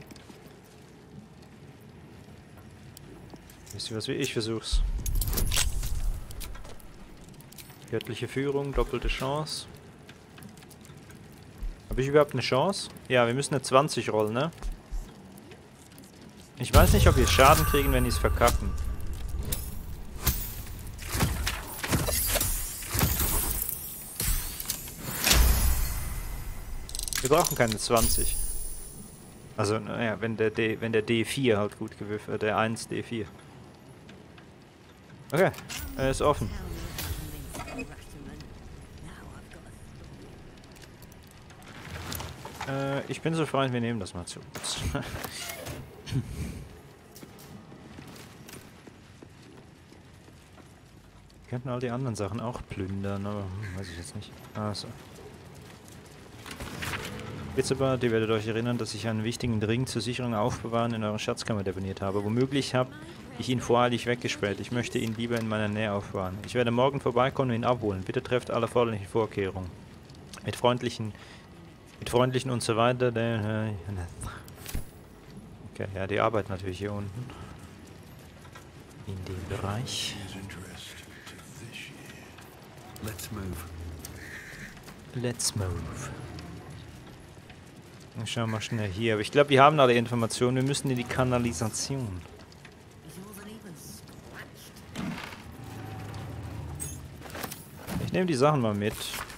Wisst ihr was, wie ich versuch's. Göttliche Führung, doppelte Chance. Habe ich überhaupt eine Chance? Ja, wir müssen eine zwanzig rollen, ne? Ich weiß nicht, ob wir Schaden kriegen, wenn die es verkacken. Wir brauchen keine zwanzig. Also, naja, wenn der D, wenn der D vier halt gut gewürfelt wird, der eins D vier. Okay, er ist offen. Äh, ich bin so frei, wir nehmen das mal zu. Wir könnten all die anderen Sachen auch plündern, aber hm, weiß ich jetzt nicht. Achso. Blitzebart, ihr werdet euch erinnern, dass ich einen wichtigen Ring zur Sicherung Aufbewahren in eurer Schatzkammer deponiert habe. Womöglich habe ich ihn voreilig weggesperrt. Ich möchte ihn lieber in meiner Nähe aufbewahren. Ich werde morgen vorbeikommen und ihn abholen. Bitte trefft alle erforderlichen Vorkehrungen. Mit freundlichen, mit freundlichen und so weiter. Okay, ja, die arbeiten natürlich hier unten. In dem Bereich. Let's move. Let's move. Ich schau mal schnell hier. Aber ich glaube, wir haben alle Informationen. Wir müssen in die Kanalisation. Ich nehme die Sachen mal mit.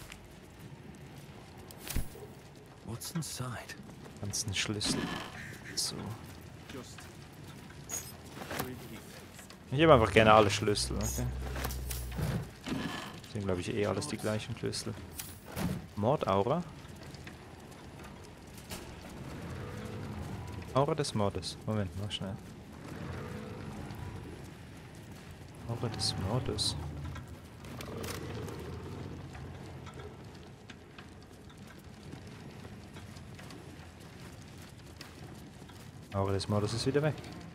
What's inside? Ganzen Schlüssel. So. Ich habe einfach gerne alle Schlüssel. Okay. Sind, glaube ich, eh alles die gleichen Schlüssel. Mordaura. Aura des Mordes. Moment, mal schnell. Aura des Mordes. Aura des Mordes ist wieder weg.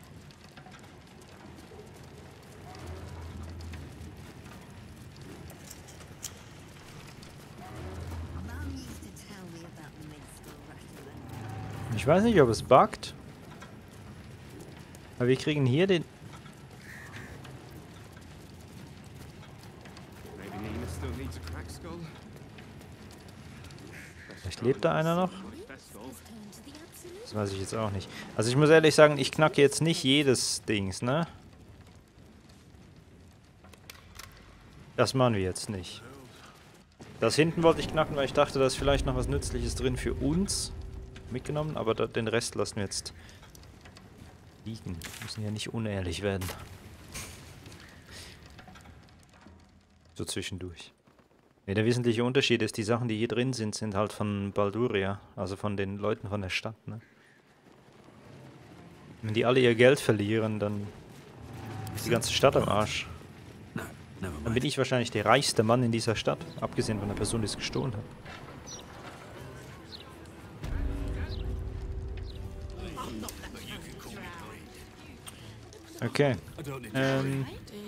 Ich weiß nicht, ob es buggt. Aber wir kriegen hier den... Vielleicht lebt da einer noch? Das weiß ich jetzt auch nicht. Also ich muss ehrlich sagen, ich knacke jetzt nicht jedes Dings, ne? Das machen wir jetzt nicht. Das hinten wollte ich knacken, weil ich dachte, da ist vielleicht noch was Nützliches drin für uns. Mitgenommen, aber da, den Rest lassen wir jetzt liegen. Wir müssen ja nicht unehrlich werden. So zwischendurch. Ja, der wesentliche Unterschied ist, die Sachen, die hier drin sind, sind halt von Balduria, also von den Leuten von der Stadt. Ne? Wenn die alle ihr Geld verlieren, dann ist die ganze Stadt am Arsch. Dann bin ich wahrscheinlich der reichste Mann in dieser Stadt, abgesehen von der Person, die es gestohlen hat. Okay. Ähm.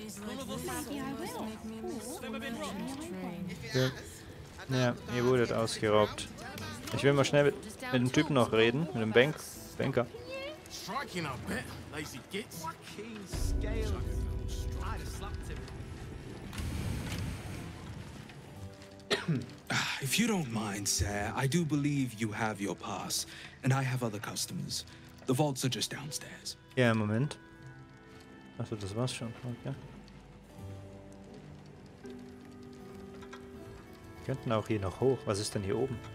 Ja. Ja, ihr wurdet ausgeraubt. Ich will mal schnell mit, mit dem Typen noch reden, mit dem Bank Banker. If you don't mind, sir, I do believe you have your pass, and I have other customers. The vaults are just downstairs. Ja, Moment. Achso, das war's schon. Okay. Wir könnten auch hier noch hoch. Was ist denn hier oben?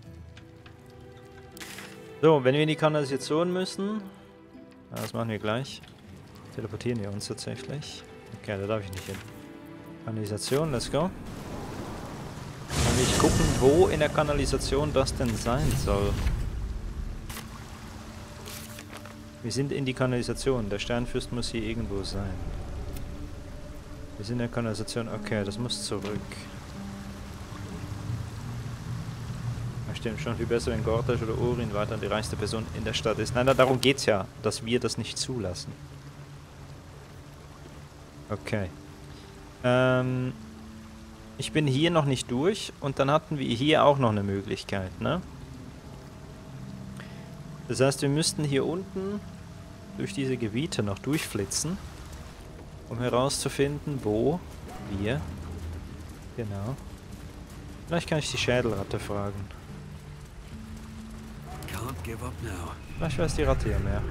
So, wenn wir in die Kanalisation müssen... Ja, das machen wir gleich. Teleportieren wir uns tatsächlich. Okay, da darf ich nicht hin. Kanalisation, let's go. Dann will ich gucken, wo in der Kanalisation das denn sein soll. Wir sind in die Kanalisation. Der Sternfürst muss hier irgendwo sein. Wir sind in der Kanalisation. Okay, das muss zurück. Ja, stimmt, schon viel besser, wenn Gortash oder Orin weiter die reichste Person in der Stadt ist. Nein, darum geht's ja, dass wir das nicht zulassen. Okay. Ähm, ich bin hier noch nicht durch und dann hatten wir hier auch noch eine Möglichkeit, ne? Das heißt, wir müssten hier unten durch diese Gebiete noch durchflitzen, um herauszufinden, wo wir Genau. Vielleicht kann ich die Schädelratte fragen. Can't give up now. Vielleicht weiß die Ratte ja mehr.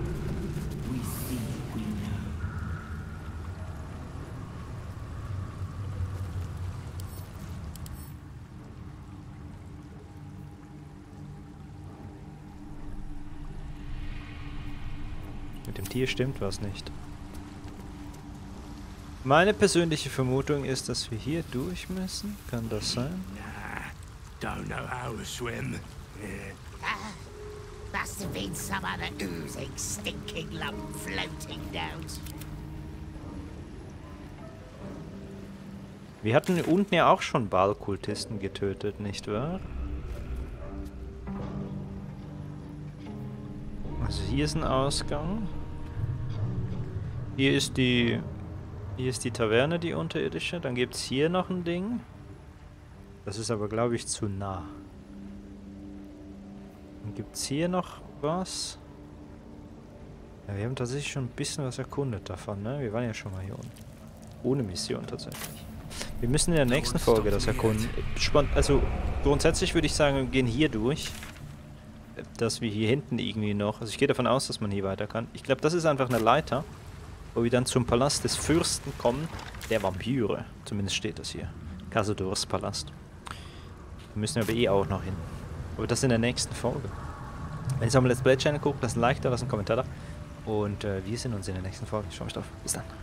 Mit dem Tier stimmt was nicht. Meine persönliche Vermutung ist, dass wir hier durch müssen. Kann das sein? Don't know how to swim. Must have been some other oozing, stinking lump floating down. Wir hatten unten ja auch schon Baalkultisten getötet, nicht wahr? Also hier ist ein Ausgang. Hier ist die... Hier ist die Taverne, die unterirdische. Dann gibt es hier noch ein Ding. Das ist aber, glaube ich, zu nah. Dann gibt es hier noch was. Ja, wir haben tatsächlich schon ein bisschen was erkundet davon, ne? Wir waren ja schon mal hier unten. Ohne Mission tatsächlich. Wir müssen in der nächsten Folge das erkunden. Spannend, also grundsätzlich würde ich sagen, wir gehen hier durch. Dass wir hier hinten irgendwie noch... Also ich gehe davon aus, dass man hier weiter kann. Ich glaube, das ist einfach eine Leiter, wo wir dann zum Palast des Fürsten kommen, der Vampire. Zumindest steht das hier. Cazadors Palast. Da müssen wir aber eh auch noch hin. Aber das in der nächsten Folge. Wenn ihr auf dem Let's Play Channel guckt, lasst ein Like da, lasst einen Kommentar da. Und äh, wir sehen uns in der nächsten Folge. Ich freue mich drauf. Bis dann.